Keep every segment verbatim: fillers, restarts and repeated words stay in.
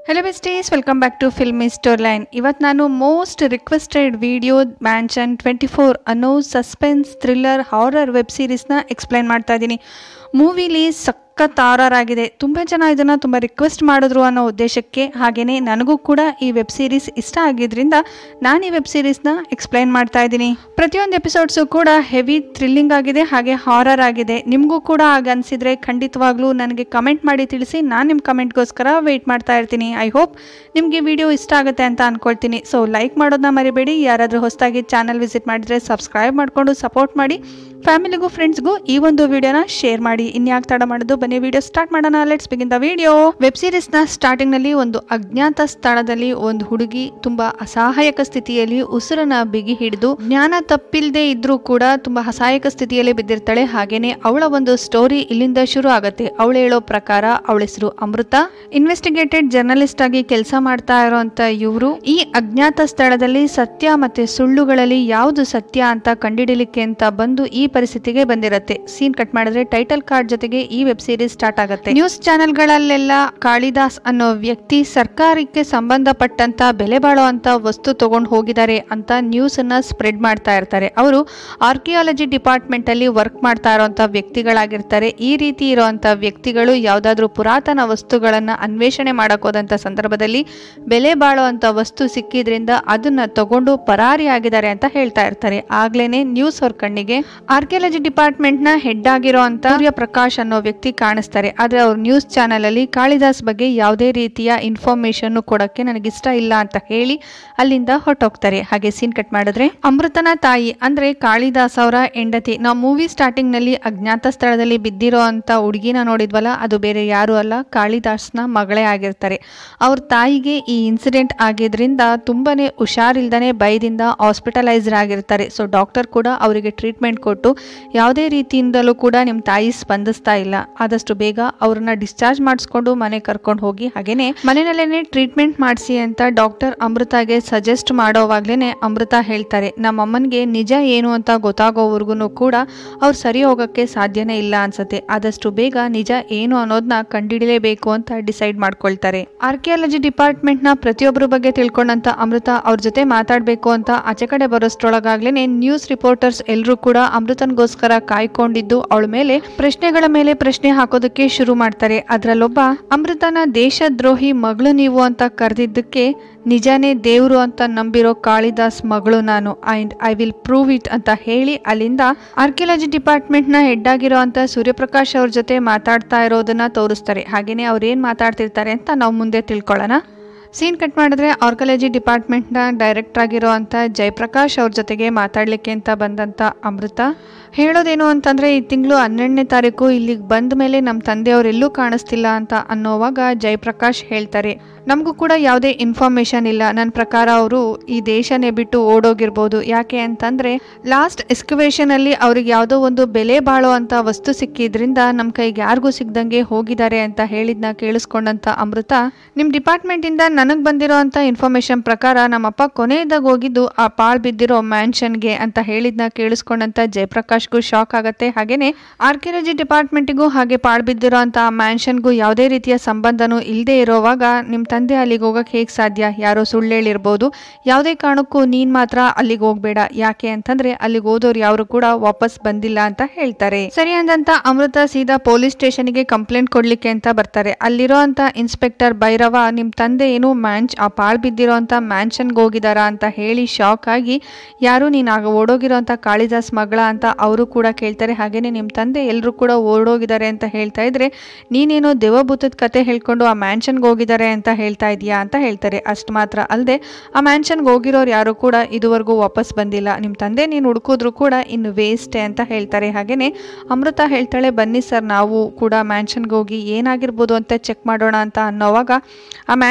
Hello besties, welcome back to Filmy Storyline. ಇವತ್ತು ನಾನು most requested video mansion twenty four ಅನ್ನೋ suspense thriller horror web ಸೀರೀಸ್ನ explain ಮಾಡ್ತಾ ಇದ್ದೀನಿ. ಮೂವಿಲಿ ಸಖತ್ ಹಾರರ್ ಆಗಿದೆ. ತುಂಬ ಜನ ಇದನ್ನು ತುಂಬ ರಿಕ್ವೆಸ್ಟ್ ಮಾಡಿದ್ರು ಅನ್ನೋ ಉದ್ದೇಶಕ್ಕೆ, ಹಾಗೆಯೇ ನನಗೂ ಕೂಡ ಈ ವೆಬ್ ಸೀರೀಸ್ ಇಷ್ಟ ಆಗಿದ್ದರಿಂದ ನಾನು ಈ ವೆಬ್ ಸೀರೀಸ್ನ ಎಕ್ಸ್ಪ್ಲೈನ್ ಮಾಡ್ತಾ ಇದ್ದೀನಿ. ಪ್ರತಿಯೊಂದು ಎಪಿಸೋಡ್ಸು ಕೂಡ ಹೆವಿ ಥ್ರಿಲ್ಲಿಂಗ್ ಆಗಿದೆ, ಹಾಗೆ ಹಾರರ್ ಆಗಿದೆ. ನಿಮಗೂ ಕೂಡ ಹಾಗೆ ಅನಿಸಿದರೆ ಖಂಡಿತವಾಗ್ಲೂ ನನಗೆ ಕಮೆಂಟ್ ಮಾಡಿ ತಿಳಿಸಿ. ನಾನು ನಿಮ್ಮ ಕಮೆಂಟ್ಗೋಸ್ಕರ ವೆಯ್ಟ್ ಮಾಡ್ತಾ ಇರ್ತೀನಿ. ಐ ಹೋಪ್ ನಿಮಗೆ ವಿಡಿಯೋ ಇಷ್ಟ ಆಗುತ್ತೆ ಅಂತ ಅಂದ್ಕೊಳ್ತೀನಿ. ಸೊ ಲೈಕ್ ಮಾಡೋದನ್ನ ಮರಿಬೇಡಿ. ಯಾರಾದರೂ ಹೊಸದಾಗಿ ಚಾನಲ್ ವಿಸಿಟ್ ಮಾಡಿದರೆ ಸಬ್ಸ್ಕ್ರೈಬ್ ಮಾಡಿಕೊಂಡು ಸಪೋರ್ಟ್ ಮಾಡಿ. ಫ್ಯಾಮಿಲಿಗೂ ಫ್ರೆಂಡ್ಸ್ಗೂ ಈ ಒಂದು ವಿಡಿಯೋನ ಶೇರ್ ಮಾಡಿ. ಇನ್ಯಾಕೆ ತಡ ಮಾಡೋದು, ಬನ್ನಿ ವಿಡಿಯೋ ಸ್ಟಾರ್ಟ್ ಮಾಡೋಣ. Let's begin the video. Web ಸೀರೀಸ್ನ ಸ್ಟಾರ್ಟಿಂಗ್ ನಲ್ಲಿ ಒಂದು ಅಜ್ಞಾತ ಸ್ಥಳದಲ್ಲಿ ಒಂದು ಹುಡುಗಿ ತುಂಬಾ ಅಸಹಾಯಕ ಸ್ಥಿತಿಯಲ್ಲಿ ಉಸಿರನ್ನ ಬಿಗಿ ಹಿಡಿದು ಜ್ಞಾನ ತಪ್ಪಿಲ್ಲದೆ ಇದ್ರೂ ಕೂಡ ತುಂಬಾ ಅಸಹಾಯಕ ಸ್ಥಿತಿಯಲ್ಲಿ ಬಿದ್ದಿರ್ತಾಳೆ. ಹಾಗೇನೆ ಅವಳ ಒಂದು ಸ್ಟೋರಿ ಇಲ್ಲಿಂದ ಶುರು ಆಗುತ್ತೆ. ಅವಳು ಹೇಳೋ ಪ್ರಕಾರ ಅವಳ ಹೆಸರು ಅಮೃತ. ಇನ್ವೆಸ್ಟಿಗೇಟೆಡ್ ಜರ್ನಲಿಸ್ಟ್ ಆಗಿ ಕೆಲಸ ಮಾಡ್ತಾ ಇರೋಂತ ಇವರು ಈ ಅಜ್ಞಾತ ಸ್ಥಳದಲ್ಲಿ ಸತ್ಯ ಮತ್ತೆ ಸುಳ್ಳುಗಳಲ್ಲಿ ಯಾವುದು ಸತ್ಯ ಅಂತ ಕಂಡುಹಿಡಿಯಲಿಕ್ಕೆ ಅಂತ ಬಂದು ಈ ಪರಿಸ್ಥಿತಿಗೆ ಬಂದಿರತ್ತೆ. ಸೀನ್ ಕಟ್ ಮಾಡಿದ್ರೆ ಟೈಟಲ್ ಕಾರ್ಡ್ ಜೊತೆಗೆ ಈ ವೆಬ್ ಸೀರೀಸ್ ಸ್ಟಾರ್ಟ್ ಆಗುತ್ತೆ. ನ್ಯೂಸ್ ಚಾನೆಲ್ಗಳಲ್ಲೆಲ್ಲ ಕಾಳಿದಾಸ್ ಅನ್ನೋ ವ್ಯಕ್ತಿ ಸರ್ಕಾರಕ್ಕೆ ಸಂಬಂಧಪಟ್ಟಂತ ಬೆಲೆ ಬಾಳುವಂತ ವಸ್ತು ತಗೊಂಡು ಹೋಗಿದ್ದಾರೆ ಅಂತ ನ್ಯೂಸ್ ಅನ್ನ ಸ್ಪ್ರೆಡ್ ಮಾಡ್ತಾ ಇರ್ತಾರೆ. ಅವರು ಆರ್ಕಿಯಾಲಜಿ ಡಿಪಾರ್ಟ್ಮೆಂಟ್ ಅಲ್ಲಿ ವರ್ಕ್ ಮಾಡ್ತಾ ಇರೋಂತ ವ್ಯಕ್ತಿಗಳಾಗಿರ್ತಾರೆ. ಈ ರೀತಿ ಇರುವಂತ ವ್ಯಕ್ತಿಗಳು ಯಾವ್ದಾದ್ರು ಪುರಾತನ ವಸ್ತುಗಳನ್ನ ಅನ್ವೇಷಣೆ ಮಾಡಕ್ ಹೋದಂತ ಸಂದರ್ಭದಲ್ಲಿ ಬೆಲೆ ಬಾಳುವಂತ ವಸ್ತು ಸಿಕ್ಕಿದ್ರಿಂದ ಅದನ್ನ ತಗೊಂಡು ಪರಾರಿ ಆಗಿದ್ದಾರೆ ಅಂತ ಹೇಳ್ತಾ ಇರ್ತಾರೆ. ಆಗ್ಲೇನೆ ನ್ಯೂಸ್ ಅವ್ರ ಕಣ್ಣಿಗೆ ಆರ್ಕಿಯಾಲಜಿ ಡಿಪಾರ್ಟ್ಮೆಂಟ್ ನ ಹೆಡ್ ಆಗಿರೋ ಅಂತ ಸೂರ್ಯ ಪ್ರಕಾಶ್ ಅನ್ನೋ ವ್ಯಕ್ತಿ ಕಾಣಿಸ್ತಾರೆ. ಆದ್ರೆ ಅವ್ರ ನ್ಯೂಸ್ ಚಾನೆಲ್ ಅಲ್ಲಿ ಕಾಳಿದಾಸ್ ಬಗ್ಗೆ ಯಾವುದೇ ರೀತಿಯ ಇನ್ಫಾರ್ಮೇಶನ್ ಕೊಡಕ್ಕೆ ನನಗಿಷ್ಟ ಇಲ್ಲ ಅಂತ ಹೇಳಿ ಅಲ್ಲಿಂದ ಹೊರಟೋಗ್ತಾರೆ. ಹಾಗೆ ಸೀನ್ ಕಟ್ ಮಾಡಿದ್ರೆ ಅಮೃತನ ತಾಯಿ ಅಂದ್ರೆ ಕಾಳಿದಾಸ್ ಅವರ ಹೆಂಡತಿ. ನಾವು ಮೂವಿ ಸ್ಟಾರ್ಟಿಂಗ್ ನಲ್ಲಿ ಅಜ್ಞಾತ ಸ್ಥಳದಲ್ಲಿ ಬಿದ್ದಿರೋ ಅಂತ ಹುಡುಗಿನ ನೋಡಿದ್ವಲ್ಲ, ಅದು ಬೇರೆ ಯಾರು ಅಲ್ಲ, ಕಾಳಿದಾಸ್ನ ಮಗಳೇ ಆಗಿರ್ತಾರೆ. ಅವ್ರ ತಾಯಿಗೆ ಈ ಇನ್ಸಿಡೆಂಟ್ ಆಗಿದ್ರಿಂದ ತುಂಬಾನೇ ಹುಷಾರಿಲ್ದಾನೆ ಭಯದಿಂದ ಹಾಸ್ಪಿಟಲೈಸ್ಡ್ ಆಗಿರ್ತಾರೆ. ಸೊ ಡಾಕ್ಟರ್ ಕೂಡ ಅವರಿಗೆ ಟ್ರೀಟ್ಮೆಂಟ್ ಕೊಟ್ಟು ಯಾವುದೇ ರೀತಿಯಿಂದಲೂ ಕೂಡ ನಿಮ್ಮ ತಾಯಿ ಸ್ಪಂದಿಸ್ತಾ ಇಲ್ಲ, ಆದಷ್ಟು ಬೇಗ ಅವ್ರನ್ನ ಡಿಸ್ಚಾರ್ಜ್ ಮಾಡಿಸ್ಕೊಂಡು ಮನೆ ಕರ್ಕೊಂಡು ಹೋಗಿ ಹಾಗೇನೆ ಮನೆಯಲ್ಲೇನೆ ಟ್ರೀಟ್ಮೆಂಟ್ ಮಾಡಿಸಿ ಅಂತ ಡಾಕ್ಟರ್ ಅಮೃತಾಗೆ ಸಜೆಸ್ಟ್ ಮಾಡೋವಾಗ್ಲೇನೆ ಅಮೃತ ಹೇಳ್ತಾರೆ, ನಮ್ಮ ಅಮ್ಮನಿಗೆ ನಿಜ ಏನು ಅಂತ ಗೊತ್ತಾಗೋವರೆಗೂ ಕೂಡ ಅವ್ರು ಸರಿ ಹೋಗಕ್ಕೆ ಸಾಧ್ಯನೇ ಇಲ್ಲ ಅನ್ಸುತ್ತೆ. ಆದಷ್ಟು ಬೇಗ ನಿಜ ಏನು ಅನ್ನೋದನ್ನ ಕಂಡುಹಿಡಿಯಲೇಬೇಕು ಅಂತ ಡಿಸೈಡ್ ಮಾಡ್ಕೊಳ್ತಾರೆ. ಆರ್ಕಿಯಾಲಜಿ ಡಿಪಾರ್ಟ್ಮೆಂಟ್ ನ ಪ್ರತಿಯೊಬ್ಬರ ಬಗ್ಗೆ ತಿಳ್ಕೊಂಡಂತ ಅಮೃತ ಅವ್ರ ಜೊತೆ ಮಾತಾಡ್ಬೇಕು ಅಂತ ಆಚೆ ಕಡೆ ಬರೋಷ್ಟ್ರೊಳಗಾಗ್ಲೇನೆ ನ್ಯೂಸ್ ರಿಪೋರ್ಟರ್ಸ್ ಎಲ್ಲರೂ ಕೂಡ ಅಮೃತನ್ಗೋಸ್ಕರ ಕಾಯ್ಕೊಂಡಿದ್ದು ಅವಳ ಮೇಲೆ ಪ್ರಶ್ನೆಗಳ ಮೇಲೆ ಪ್ರಶ್ನೆ ಹಾಕೋದಕ್ಕೆ ಶುರು ಮಾಡ್ತಾರೆ. ಅದ್ರಲ್ಲೊಬ್ಬ ಅಮೃತನ ದೇಶದ್ರೋಹಿ ಮಗಳು ನೀವು ಅಂತ ಕರೆದಿದ್ದಕ್ಕೆ ನಿಜಾನೇ ದೇವ್ರು ಅಂತ ನಂಬಿರೋ ಕಾಳಿದಾಸ್ ಮಗಳು ನಾನು, and I will prove it ಅಂತ ಹೇಳಿ ಅಲ್ಲಿಂದ ಆರ್ಕಿಯಾಲಜಿ ಡಿಪಾರ್ಟ್ಮೆಂಟ್ ನ ಹೆಡ್ ಆಗಿರೋ ಅಂತ ಸೂರ್ಯಪ್ರಕಾಶ್ ಅವ್ರ ಜೊತೆ ಮಾತಾಡ್ತಾ ಇರೋದನ್ನ ತೋರಿಸ್ತಾರೆ. ಹಾಗೇನೆ ಅವ್ರು ಏನ್ ಮಾತಾಡ್ತಿರ್ತಾರೆ ಅಂತ ನಾವು ಮುಂದೆ ತಿಳ್ಕೊಳ್ಳೋಣ. ಸೀನ್ ಕಟ್ ಮಾಡಿದ್ರೆ ಆರ್ಕಿಯಾಲಜಿ ಡಿಪಾರ್ಟ್ಮೆಂಟ್ನ ಡೈರೆಕ್ಟರ್ ಆಗಿರೋ ಅಂತ ಜಯಪ್ರಕಾಶ್ ಅವ್ರ ಜೊತೆಗೆ ಮಾತಾಡ್ಲಿಕ್ಕೆ ಅಂತ ಬಂದಂತ ಅಮೃತ ಹೇಳೋದೇನು ಅಂತಂದ್ರೆ, ಈ ತಿಂಗಳು ಹನ್ನೆರಡನೇ ತಾರೀಕು ಇಲ್ಲಿಗೆ ಬಂದ ಮೇಲೆ ನಮ್ಮ ತಂದೆಯವರೆಲ್ಲೂ ಕಾಣಿಸ್ತಿಲ್ಲ ಅಂತ ಅನ್ನೋವಾಗ ಜಯಪ್ರಕಾಶ್ ಹೇಳ್ತಾರೆ, ನಮಗೂ ಕೂಡ ಯಾವುದೇ ಇನ್ಫಾರ್ಮೇಶನ್ ಇಲ್ಲ. ನನ್ನ ಪ್ರಕಾರ ಅವರು ಈ ದೇಶನೇ ಬಿಟ್ಟು ಓಡೋಗಿರ್ಬೋದು. ಯಾಕೆ ಅಂತಂದ್ರೆ ಲಾಸ್ಟ್ ಎಕ್ಸ್ಕವೇಷನ್ ಅಲ್ಲಿ ಅವ್ರಿಗೆ ಯಾವುದೋ ಒಂದು ಬೆಲೆ ಬಾಳೋ ಅಂತ ವಸ್ತು ಸಿಕ್ಕಿದ್ರಿಂದ ನಮ್ಮ ಕೈಗೆ ಯಾರಿಗೂ ಸಿಗ್ದಂಗೆ ಹೋಗಿದ್ದಾರೆ ಅಂತ ಹೇಳಿದ್ನ ಕೇಳಿಸ್ಕೊಂಡಂತ ಅಮೃತ, ನಿಮ್ ಡಿಪಾರ್ಟ್ಮೆಂಟ್ ಇಂದ ನನಗ್ ಬಂದಿರೋ ಅಂತ ಇನ್ಫಾರ್ಮೇಶನ್ ಪ್ರಕಾರ ನಮ್ಮಪ್ಪ ಕೊನೆಯದಾಗ ಹೋಗಿದ್ದು ಆ ಪಾಳ್ ಬಿದ್ದಿರೋ ಮ್ಯಾನ್ಷನ್ಗೆ ಅಂತ ಹೇಳಿದ್ನ ಕೇಳಿಸ್ಕೊಂಡಂತ ಜಯಪ್ರಕಾಶ್ಗೂ ಶಾಕ್ ಆಗತ್ತೆ. ಹಾಗೇನೆ ಆರ್ಕಿಯಾಲಜಿ ಡಿಪಾರ್ಟ್ಮೆಂಟ್ಗೂ ಹಾಗೆ ಪಾಳ್ ಬಿದ್ದಿರೋ ಅಂತ ಆ ಮ್ಯಾನ್ಷನ್ಗೂ ಯಾವುದೇ ರೀತಿಯ ಸಂಬಂಧನೂ ಇಲ್ಲದೆ ಇರೋವಾಗ ನಿಮ್ ತಂದೆ ಅಲ್ಲಿಗೆ ಹೋಗಕ್ಕೆ ಹೇಗೆ ಸಾಧ್ಯ? ಯಾರೋ ಸುಳ್ಳು ಹೇಳಿರ್ಬೋದು. ಯಾವುದೇ ಕಾರಣಕ್ಕೂ ನೀನ್ ಮಾತ್ರ ಅಲ್ಲಿಗೆ ಹೋಗ್ಬೇಡ, ಯಾಕೆ ಅಂತಂದ್ರೆ ಅಲ್ಲಿಗೆ ಹೋದವ್ರು ಯಾರು ಕೂಡ ವಾಪಸ್ ಬಂದಿಲ್ಲ ಅಂತ ಹೇಳ್ತಾರೆ. ಸರಿ ಅಂದಂತ ಅಮೃತ ಸೀದಾ ಪೊಲೀಸ್ ಸ್ಟೇಷನ್ಗೆ ಕಂಪ್ಲೇಂಟ್ ಕೊಡ್ಲಿಕ್ಕೆ ಅಂತ ಬರ್ತಾರೆ. ಅಲ್ಲಿರೋ ಅಂತ ಇನ್ಸ್ಪೆಕ್ಟರ್ ಭೈರವ, ನಿಮ್ ತಂದೆ ಏನು ಮ್ಯಾನ್ಚ್ ಆ ಪಾಳ್ ಬಿದ್ದಿರೋ ಅಂತ ಮ್ಯಾನ್ಷನ್ಗೆ ಹೋಗಿದಾರ ಅಂತ ಹೇಳಿ ಶಾಕ್ ಆಗಿ, ಯಾರು ನೀನ್ ಆಗ ಓಡೋಗಿರೋ ಅಂತ ಕಾಳಿದಾಸ್ ಮಗಳ ಅಂತ ಅವರು ಕೂಡ ಕೇಳ್ತಾರೆ. ಹಾಗೇನೆ ನಿಮ್ ತಂದೆ ಎಲ್ಲರೂ ಕೂಡ ಓಡೋಗಿದ್ದಾರೆ ಅಂತ ಹೇಳ್ತಾ ಇದ್ರೆ, ನೀನೇನೋ ದೇವಭೂತದ ಕತೆ ಹೇಳ್ಕೊಂಡು ಆ ಮ್ಯಾನ್ಷನ್ಗೆ ಹೋಗಿದ್ದಾರೆ ಅಂತ ಹೇಳ್ತಾ ಇದೀಯಾ ಅಂತ ಹೇಳ್ತಾರೆ. ಅಷ್ಟು ಮಾತ್ರ ಅಲ್ಲದೆ ಆ ಮ್ಯಾನ್ಷನ್ಗೆ ಹೋಗಿರೋರು ಯಾರು ಕೂಡ ಇದುವರೆಗೂ ವಾಪಸ್ ಬಂದಿಲ್ಲ, ನಿಮ್ ತಂದೆ ನೀನು ಹುಡುಕಿದ್ರು ಕೂಡ ಇನ್ನು ವೇಸ್ಟೇ ಅಂತ ಹೇಳ್ತಾರೆ. ಹಾಗೇನೆ ಅಮೃತ ಹೇಳ್ತಾಳೆ, ಬನ್ನಿ ಸರ್ ನಾವು ಕೂಡ ಮ್ಯಾನ್ಷನ್ಗೆ ಹೋಗಿ ಏನಾಗಿರ್ಬೋದು ಅಂತ ಚೆಕ್ ಮಾಡೋಣ ಅಂತ ಅನ್ನೋವಾಗ ಆ ಮ್ಯಾನ್ಷನ್ಗೆ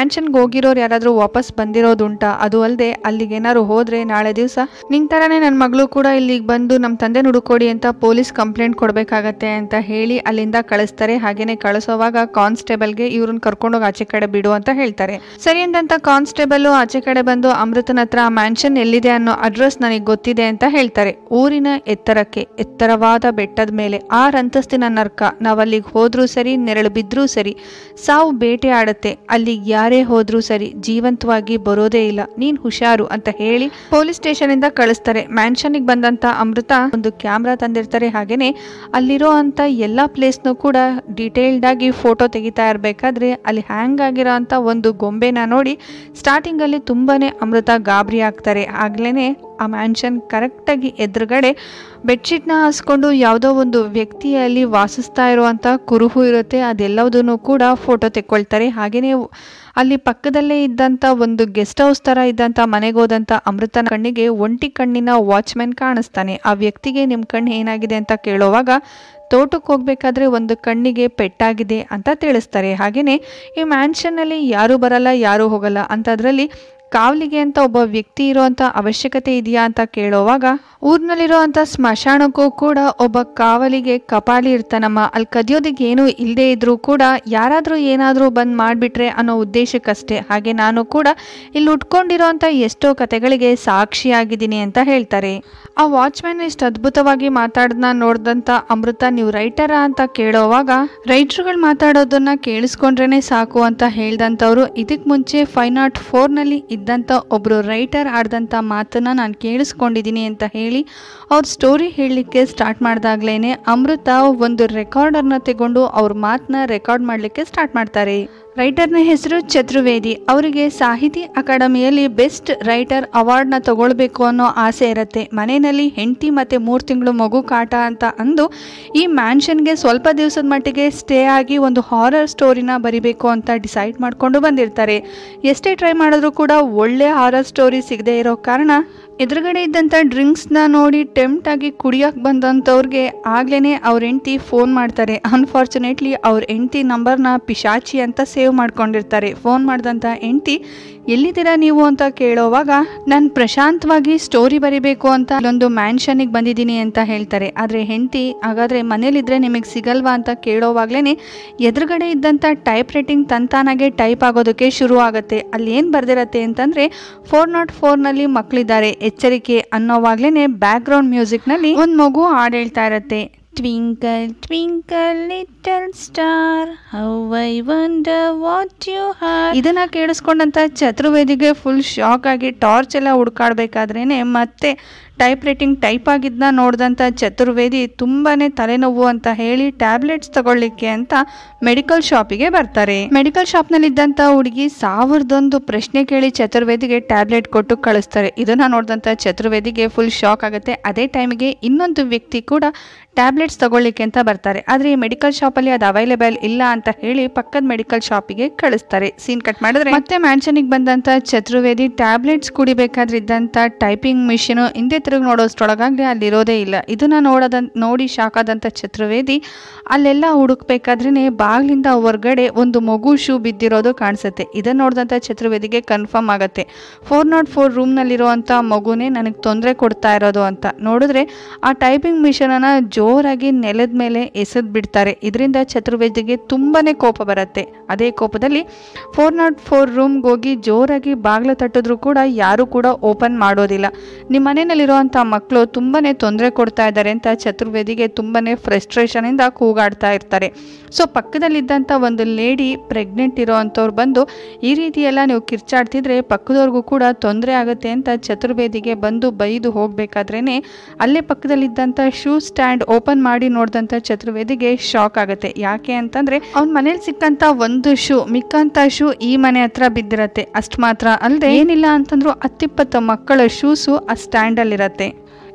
ಹೋಗಿರೋರು ಯಾರಾದರೂ ವಾಪಸ್ ಬಂದಿರೋದುಂಟಾ, ಅದು ಅಲ್ಲದೆ ಅಲ್ಲಿಗೆ ಏನಾದ್ರು ಹೋದರೆ ನಾಳೆ ದಿವಸ ನಿನ್ನ ಥರನೇ ನನ್ನ ಮಗಳು ಕೂಡ ಇಲ್ಲಿಗೆ ಬಂದು ನಮ್ಮ ತಂದೆ ಹುಡುಕೊಡಿ ಅಂತ ಪೊಲೀಸ್ ಕಂಪ್ಲೇಂಟ್ ಕೊಡಬೇಕಾಗತ್ತೆ ಅಂತ ಹೇಳಿ ಅಲ್ಲಿಂದ ಕಳಿಸ್ತಾರೆ. ಹಾಗೇನೆ ಕಳಿಸೋವಾಗ ಕಾನ್ಸ್ಟೇಬಲ್ಗೆ ಇವ್ರನ್ನ ಕರ್ಕೊಂಡೋಗಿ ಆಚೆ ಕಡೆ ಬಿಡು ಅಂತ ಹೇಳ್ತಾರೆ. ಸರಿ ಅಂದಂತ ಕಾನ್ಸ್ಟೇಬಲ್ ಆಚೆ ಕಡೆ ಬಂದು ಅಮೃತನ ಹತ್ರ ಮ್ಯಾನ್ಷನ್ ಎಲ್ಲಿದೆ ಅನ್ನೋ ಅಡ್ರೆಸ್ ನನಗೆ ಗೊತ್ತಿದೆ ಅಂತ ಹೇಳ್ತಾರೆ. ಊರಿನ ಎತ್ತರಕ್ಕೆ, ಎತ್ತರವಾದ ಬೆಟ್ಟದ ಮೇಲೆ ಆರು ಅಂತಸ್ತಿನ ನರ್ಕ. ನಾವು ಅಲ್ಲಿಗೆ ಹೋದ್ರೂ ಸರಿ, ನೆರಳು ಬಿದ್ರೂ ಸರಿ, ಸಾವು ಬೇಟೆ ಆಡತ್ತೆ. ಅಲ್ಲಿಗೆ ಯಾರೇ ಹೋದ್ರೂ ಸರಿ, ಜೀವಂತವಾಗಿ ಬರೋದೇ ಇಲ್ಲ, ನೀನ್ ಹುಷಾರು ಅಂತ ಹೇಳಿ ಪೊಲೀಸ್ ಸ್ಟೇಷನ್ ಇಂದ ಕಳಿಸ್ತಾರೆ. ಮ್ಯಾನ್ಷನ್ಗೆ ಬಂದಂತ ಅಮೃತ ಒಂದು ಕ್ಯಾಮ್ರಾ ತಂದಿರ್ತಾರೆ. ಹಾಗೇನೆ ಅಲ್ಲಿರೋ ಅಂತ ಎಲ್ಲಾ ಪ್ಲೇಸ್ನು ಕೂಡ ಡೀಟೇಲ್ಡ್ ಆಗಿ ಫೋಟೋ ತೆಗಿತಾ ಇರಬೇಕಾದ್ರೆ ಅಲ್ಲಿ ಹ್ಯಾಂಗ್ ಆಗಿರೋ ಅಂತ ಒಂದು ಗೊಂಬೆನ ನೋಡಿ ಸ್ಟಾರ್ಟಿಂಗ್ ಅಲ್ಲಿ ತುಂಬಾನೇ ಅಮೃತ ಗಾಬರಿ ಆಗ್ತಾರೆ. ಆಗ್ಲೇನೆ ಆ ಮ್ಯಾನ್ಷನ್ ಕರೆಕ್ಟಾಗಿ ಎದುರುಗಡೆ ಬೆಡ್ಶೀಟ್ನ ಹಾಸ್ಕೊಂಡು ಯಾವುದೋ ಒಂದು ವ್ಯಕ್ತಿಯಲ್ಲಿ ವಾಸಿಸ್ತಾ ಇರುವಂಥ ಕುರುಹು ಇರುತ್ತೆ. ಅದೆಲ್ಲದನ್ನು ಕೂಡ ಫೋಟೋ ತೆಕ್ಕೊಳ್ತಾರೆ. ಹಾಗೆಯೇ ಅಲ್ಲಿ ಪಕ್ಕದಲ್ಲೇ ಇದ್ದಂಥ ಒಂದು ಗೆಸ್ಟ್ ಹೌಸ್ ಥರ ಇದ್ದಂಥ ಮನೆಗೆ ಹೋದಂಥ ಅಮೃತನ ಕಣ್ಣಿಗೆ ಒಂಟಿ ಕಣ್ಣಿನ ವಾಚ್ಮ್ಯಾನ್ ಕಾಣಿಸ್ತಾನೆ. ಆ ವ್ಯಕ್ತಿಗೆ ನಿಮ್ಮ ಕಣ್ಣು ಏನಾಗಿದೆ ಅಂತ ಕೇಳೋವಾಗ ತೋಟಕ್ಕೆ ಹೋಗ್ಬೇಕಾದ್ರೆ ಒಂದು ಕಣ್ಣಿಗೆ ಪೆಟ್ಟಾಗಿದೆ ಅಂತ ತಿಳಿಸ್ತಾರೆ. ಹಾಗೆಯೇ ಈ ಮ್ಯಾನ್ಷನ್ನಲ್ಲಿ ಯಾರೂ ಬರಲ್ಲ, ಯಾರೂ ಹೋಗಲ್ಲ ಅಂಥದ್ರಲ್ಲಿ ಕಾವಲಿಗೆ ಅಂತ ಒಬ್ಬ ವ್ಯಕ್ತಿ ಇರೋವಂಥ ಅವಶ್ಯಕತೆ ಇದೆಯಾ ಅಂತ ಕೇಳೋವಾಗ ಊರಿನಲ್ಲಿರೋ ಅಂಥ ಸ್ಮಶಾನಕ್ಕೂ ಕೂಡ ಒಬ್ಬ ಕಾವಲಿಗೆ ಕಪಾಲಿ ಇರ್ತಾನಮ್ಮ. ಅಲ್ಲಿ ಕದಿಯೋದಕ್ಕೆ ಏನೂ ಇಲ್ಲದೆ ಇದ್ರೂ ಕೂಡ ಯಾರಾದರೂ ಏನಾದರೂ ಬಂದು ಮಾಡಿಬಿಟ್ರೆ ಅನ್ನೋ ಉದ್ದೇಶಕ್ಕಷ್ಟೇ. ಹಾಗೆ ನಾನು ಕೂಡ ಇಲ್ಲಿ ಉಟ್ಕೊಂಡಿರೋ ಅಂಥ ಎಷ್ಟೋ ಕತೆಗಳಿಗೆ ಸಾಕ್ಷಿಯಾಗಿದ್ದೀನಿ ಅಂತ ಹೇಳ್ತಾರೆ. ಆ ವಾಚ್ಮ್ಯಾನ್ ಇಷ್ಟು ಅದ್ಭುತವಾಗಿ ಮಾತಾಡೋದನ್ನ ನೋಡಿದಂಥ ಅಮೃತ ನೀವು ರೈಟರಾ ಅಂತ ಕೇಳೋವಾಗ ರೈಟ್ರುಗಳು ಮಾತಾಡೋದನ್ನ ಕೇಳಿಸ್ಕೊಂಡ್ರೇನೆ ಸಾಕು ಅಂತ ಹೇಳ್ದಂಥವ್ರು ಇದಕ್ಕೆ ಮುಂಚೆ ಫೈವ್ ನಾಟ್ ಫೋರ್ನಲ್ಲಿ ಇದ್ದಂಥ ಒಬ್ಬರು ರೈಟರ್ ಆಡ್ದಂಥ ಮಾತನ್ನ ನಾನು ಕೇಳಿಸ್ಕೊಂಡಿದ್ದೀನಿ ಅಂತ ಹೇಳಿ ಅವ್ರ ಸ್ಟೋರಿ ಹೇಳಲಿಕ್ಕೆ ಸ್ಟಾರ್ಟ್ ಮಾಡಿದಾಗ್ಲೇ ಅಮೃತ ಒಂದು ರೆಕಾರ್ಡರ್ನ ತಗೊಂಡು ಅವ್ರ ಮಾತನ್ನ ರೆಕಾರ್ಡ್ ಮಾಡಲಿಕ್ಕೆ ಸ್ಟಾರ್ಟ್ ಮಾಡ್ತಾರೆ. ರೈಟರ್ನ ಹೆಸರು ಚತುರ್ವೇದಿ. ಅವರಿಗೆ ಸಾಹಿತಿ ಅಕಾಡೆಮಿಯಲ್ಲಿ ಬೆಸ್ಟ್ ರೈಟರ್ ಅವಾರ್ಡ್ನ ತಗೊಳ್ಬೇಕು ಅನ್ನೋ ಆಸೆ ಇರುತ್ತೆ. ಮನೆಯಲ್ಲಿ ಹೆಂಡತಿ ಮತ್ತು ಮೂರು ತಿಂಗಳು ಮಗು ಕಾಟ ಅಂತ ಅಂದು ಈ ಮ್ಯಾನ್ಷನ್ಗೆ ಸ್ವಲ್ಪ ದಿವಸದ ಮಟ್ಟಿಗೆ ಸ್ಟೇ ಆಗಿ ಒಂದು ಹಾರರ್ ಸ್ಟೋರಿನ ಬರಿಬೇಕು ಅಂತ ಡಿಸೈಡ್ ಮಾಡಿಕೊಂಡು ಬಂದಿರ್ತಾರೆ. ಎಷ್ಟೇ ಟ್ರೈ ಮಾಡಿದ್ರೂ ಕೂಡ ಒಳ್ಳೆ ಹಾರರ್ ಸ್ಟೋರಿ ಸಿಗದೆ ಇರೋ ಕಾರಣ ಎದುರುಗಡೆ ಇದ್ದಂಥ ಡ್ರಿಂಕ್ಸ್ನ ನೋಡಿ ಟೆಂಪ್ಟ್ ಆಗಿ ಕುಡಿಯೋಕೆ ಬಂದಂಥವ್ರಿಗೆ ಆಗ್ಲೇ ಅವ್ರ ಹೆಂಡ್ತಿ ಫೋನ್ ಮಾಡ್ತಾರೆ. ಅನ್ಫಾರ್ಚುನೇಟ್ಲಿ ಅವ್ರ ಹೆಂಡ್ತಿ ನಂಬರ್ನ ಪಿಶಾಚಿ ಅಂತ ಸೇವ್ ಮಾಡ್ಕೊಂಡಿರ್ತಾರೆ. ಫೋನ್ ಮಾಡಿದಂಥ ಹೆಂಡ್ತಿ ಎಲ್ಲಿದ್ದೀರಾ ನೀವು ಅಂತ ಕೇಳೋವಾಗ ನಾನು ಪ್ರಶಾಂತವಾಗಿ ಸ್ಟೋರಿ ಬರಿಬೇಕು ಅಂತ ಇಲ್ಲೊಂದು ಮ್ಯಾನ್ಷನಿಗೆ ಬಂದಿದ್ದೀನಿ ಅಂತ ಹೇಳ್ತಾರೆ. ಆದರೆ ಹೆಂಡ್ತಿ ಹಾಗಾದರೆ ಮನೇಲಿದ್ದರೆ ನಿಮಗೆ ಸಿಗಲ್ವಾ ಅಂತ ಕೇಳೋವಾಗ್ಲೇ ಎದುರುಗಡೆ ಇದ್ದಂಥ ಟೈಪ್ ರೈಟಿಂಗ್ ತಂತಾನಾಗೆ ಟೈಪ್ ಆಗೋದಕ್ಕೆ ಶುರು ಆಗುತ್ತೆ. ಅಲ್ಲಿ ಏನು ಬರ್ದಿರತ್ತೆ ಅಂತಂದರೆ ಫೋರ್ ನಾಟ್ ಫೋರ್ನಲ್ಲಿ ಮಕ್ಕಳಿದ್ದಾರೆ, ಎಚ್ಚರಿಕೆ ಅನ್ನೋವಾಗ್ಲೇ ಬ್ಯಾಕ್ ಗ್ರೌಂಡ್ ಮ್ಯೂಸಿಕ್ನಲ್ಲಿ ಒಂದು ಮಗು ಹಾಡು ಹೇಳ್ತಾ ಇರತ್ತೆ. Twinkle, twinkle, little star, how I wonder what you are. ಇದನ್ನ ಕೇಳಿಸ್ಕೊಂಡಂತ ಚತುರ್ವೇದಿಗೆ ಫುಲ್ ಶಾಕ್ ಆಗಿ ಟಾರ್ಚ್ ಎಲ್ಲ ಹುಡ್ಕಾಡ್ಬೇಕಾದ್ರೇನೆ ಮತ್ತೆ ಟೈಪ್ ರೈಟಿಂಗ್ ಟೈಪ್ ಆಗಿದ್ದನ್ನ ನೋಡಿದಂಥ ಚತುರ್ವೇದಿ ತುಂಬಾ ತಲೆನೋವು ಅಂತ ಹೇಳಿ ಟ್ಯಾಬ್ಲೆಟ್ಸ್ ತಗೊಳ್ಳಿಕ್ಕೆ ಅಂತ ಮೆಡಿಕಲ್ ಶಾಪಿಗೆ ಬರ್ತಾರೆ. ಮೆಡಿಕಲ್ ಶಾಪ್ನಲ್ಲಿದ್ದಂಥ ಹುಡುಗಿ ಸಾವಿರದೊಂದು ಪ್ರಶ್ನೆ ಕೇಳಿ ಚತುರ್ವೇದಿಗೆ ಟ್ಯಾಬ್ಲೆಟ್ ಕೊಟ್ಟು ಕಳಿಸ್ತಾರೆ. ಇದನ್ನು ನೋಡಿದಂಥ ಚತುರ್ವೇದಿಗೆ ಫುಲ್ ಶಾಕ್ ಆಗುತ್ತೆ. ಅದೇ ಟೈಮಿಗೆ ಇನ್ನೊಂದು ವ್ಯಕ್ತಿ ಕೂಡ ಟ್ಯಾಬ್ಲೆಟ್ಸ್ ತಗೊಳ್ಳಿಕ್ಕೆ ಅಂತ ಬರ್ತಾರೆ. ಆದರೆ ಈ ಮೆಡಿಕಲ್ ಶಾಪಲ್ಲಿ ಅದು ಅವೈಲೇಬಲ್ ಇಲ್ಲ ಅಂತ ಹೇಳಿ ಪಕ್ಕದ ಮೆಡಿಕಲ್ ಶಾಪಿಗೆ ಕಳಿಸ್ತಾರೆ. ಸೀನ್ ಕಟ್ ಮಾಡಿದ್ರೆ ಮತ್ತೆ ಮ್ಯಾನ್ಷನಿಗೆ ಬಂದಂಥ ಚತುರ್ವೇದಿ ಟ್ಯಾಬ್ಲೆಟ್ಸ್ ಕುಡಿಬೇಕಾದ್ರೆ ಇದ್ದಂಥ ಟೈಪಿಂಗ್ ಮಿಷಿನ್ ಹಿಂದೆ ತಿರುಗಿ ನೋಡೋಷ್ಟ್ರೊಳಗಾಗಲೇ ಅಲ್ಲಿರೋದೇ ಇಲ್ಲ. ಇದನ್ನ ನೋಡೋದ ನೋಡಿ ಶಾಕ್ ಆದಂಥ ಚತುರ್ವೇದಿ ಅಲ್ಲೆಲ್ಲ ಹುಡುಕ್ಬೇಕಾದ್ರೇ ಬಾಗಿಲಿಂದ ಹೊರಗಡೆ ಒಂದು ಮಗು ಶೂ ಬಿದ್ದಿರೋದು ಕಾಣಿಸುತ್ತೆ. ಇದನ್ನ ನೋಡಿದಂಥ ಚತುರ್ವೇದಿಗೆ ಕನ್ಫರ್ಮ್ ಆಗುತ್ತೆ ಫೋರ್ ನಾಟ್ ಫೋರ್ ರೂಮ್ನಲ್ಲಿರುವಂಥ ಮಗುನೇ ನನಗೆ ತೊಂದರೆ ಕೊಡ್ತಾ ಇರೋದು ಅಂತ. ನೋಡಿದ್ರೆ ಆ ಟೈಪಿಂಗ್ ಮಿಷನನ್ನು ಜೋರಾಗಿ ನೆಲದ ಮೇಲೆ ಎಸೆದು ಬಿಡ್ತಾರೆ. ಇದರಿಂದ ಚತುರ್ವೇದಿಗೆ ತುಂಬಾನೇ ಕೋಪ ಬರುತ್ತೆ. ಅದೇ ಕೋಪದಲ್ಲಿ ಫೋರ್ ನಾಟ್ ಫೋರ್ ರೂಮ್ಗೆ ಹೋಗಿ ಜೋರಾಗಿ ಬಾಗಿಲು ತಟ್ಟಿದ್ರು ಕೂಡ ಯಾರು ಕೂಡ ಓಪನ್ ಮಾಡೋದಿಲ್ಲ. ನಿಮ್ಮ ಮನೆಯಲ್ಲಿರುವಂಥ ಮಕ್ಕಳು ತುಂಬಾನೇ ತೊಂದರೆ ಕೊಡ್ತಾ ಇದ್ದಾರೆ ಅಂತ ಚತುರ್ವೇದಿಗೆ ತುಂಬಾನೇ ಫ್ರಸ್ಟ್ರೇಷನ್ ಇಂದ ಕೂಗಾಡ್ತಾ ಇರ್ತಾರೆ. ಸೊ ಪಕ್ಕದಲ್ಲಿದ್ದಂಥ ಒಂದು ಲೇಡಿ ಪ್ರೆಗ್ನೆಂಟ್ ಇರೋ ಅಂಥವ್ರು ಬಂದು ಈ ರೀತಿ ಎಲ್ಲ ನೀವು ಕಿರ್ಚಾಡ್ತಿದ್ರೆ ಪಕ್ಕದವ್ರಿಗೂ ಕೂಡ ತೊಂದರೆ ಆಗುತ್ತೆ ಅಂತ ಚತುರ್ವೇದಿಗೆ ಬಂದು ಬೈದು ಹೋಗ್ಬೇಕಾದ್ರೇನೆ ಅಲ್ಲೇ ಪಕ್ಕದಲ್ಲಿದ್ದಂಥ ಶೂ ಸ್ಟ್ಯಾಂಡ್ ಓಪನ್ ಮಾಡಿ ನೋಡಿದಂಥ ಚತುರ್ವೇದಿಗೆ ಶಾಕ್ ಆಗುತ್ತೆ. ಯಾಕೆ ಅಂತಂದ್ರೆ ಅವ್ನ ಮನೇಲಿ ಸಿಕ್ಕಂತ ಒಂದು ಶೂ ಮಿಕ್ಕಂತ ಶೂ ಈ ಮನೆ ಹತ್ರ ಬಿದ್ದಿರತ್ತೆ. ಅಷ್ಟು ಮಾತ್ರ ಅಲ್ಲದೆ ಏನಿಲ್ಲ ಅಂತಂದ್ರು ಹತ್ತಿಪ್ಪತ್ತು ಮಕ್ಕಳ ಶೂಸು ಆ ಸ್ಟ್ಯಾಂಡ್ ಅಲ್ಲಿ ಇರತ್ತೆ.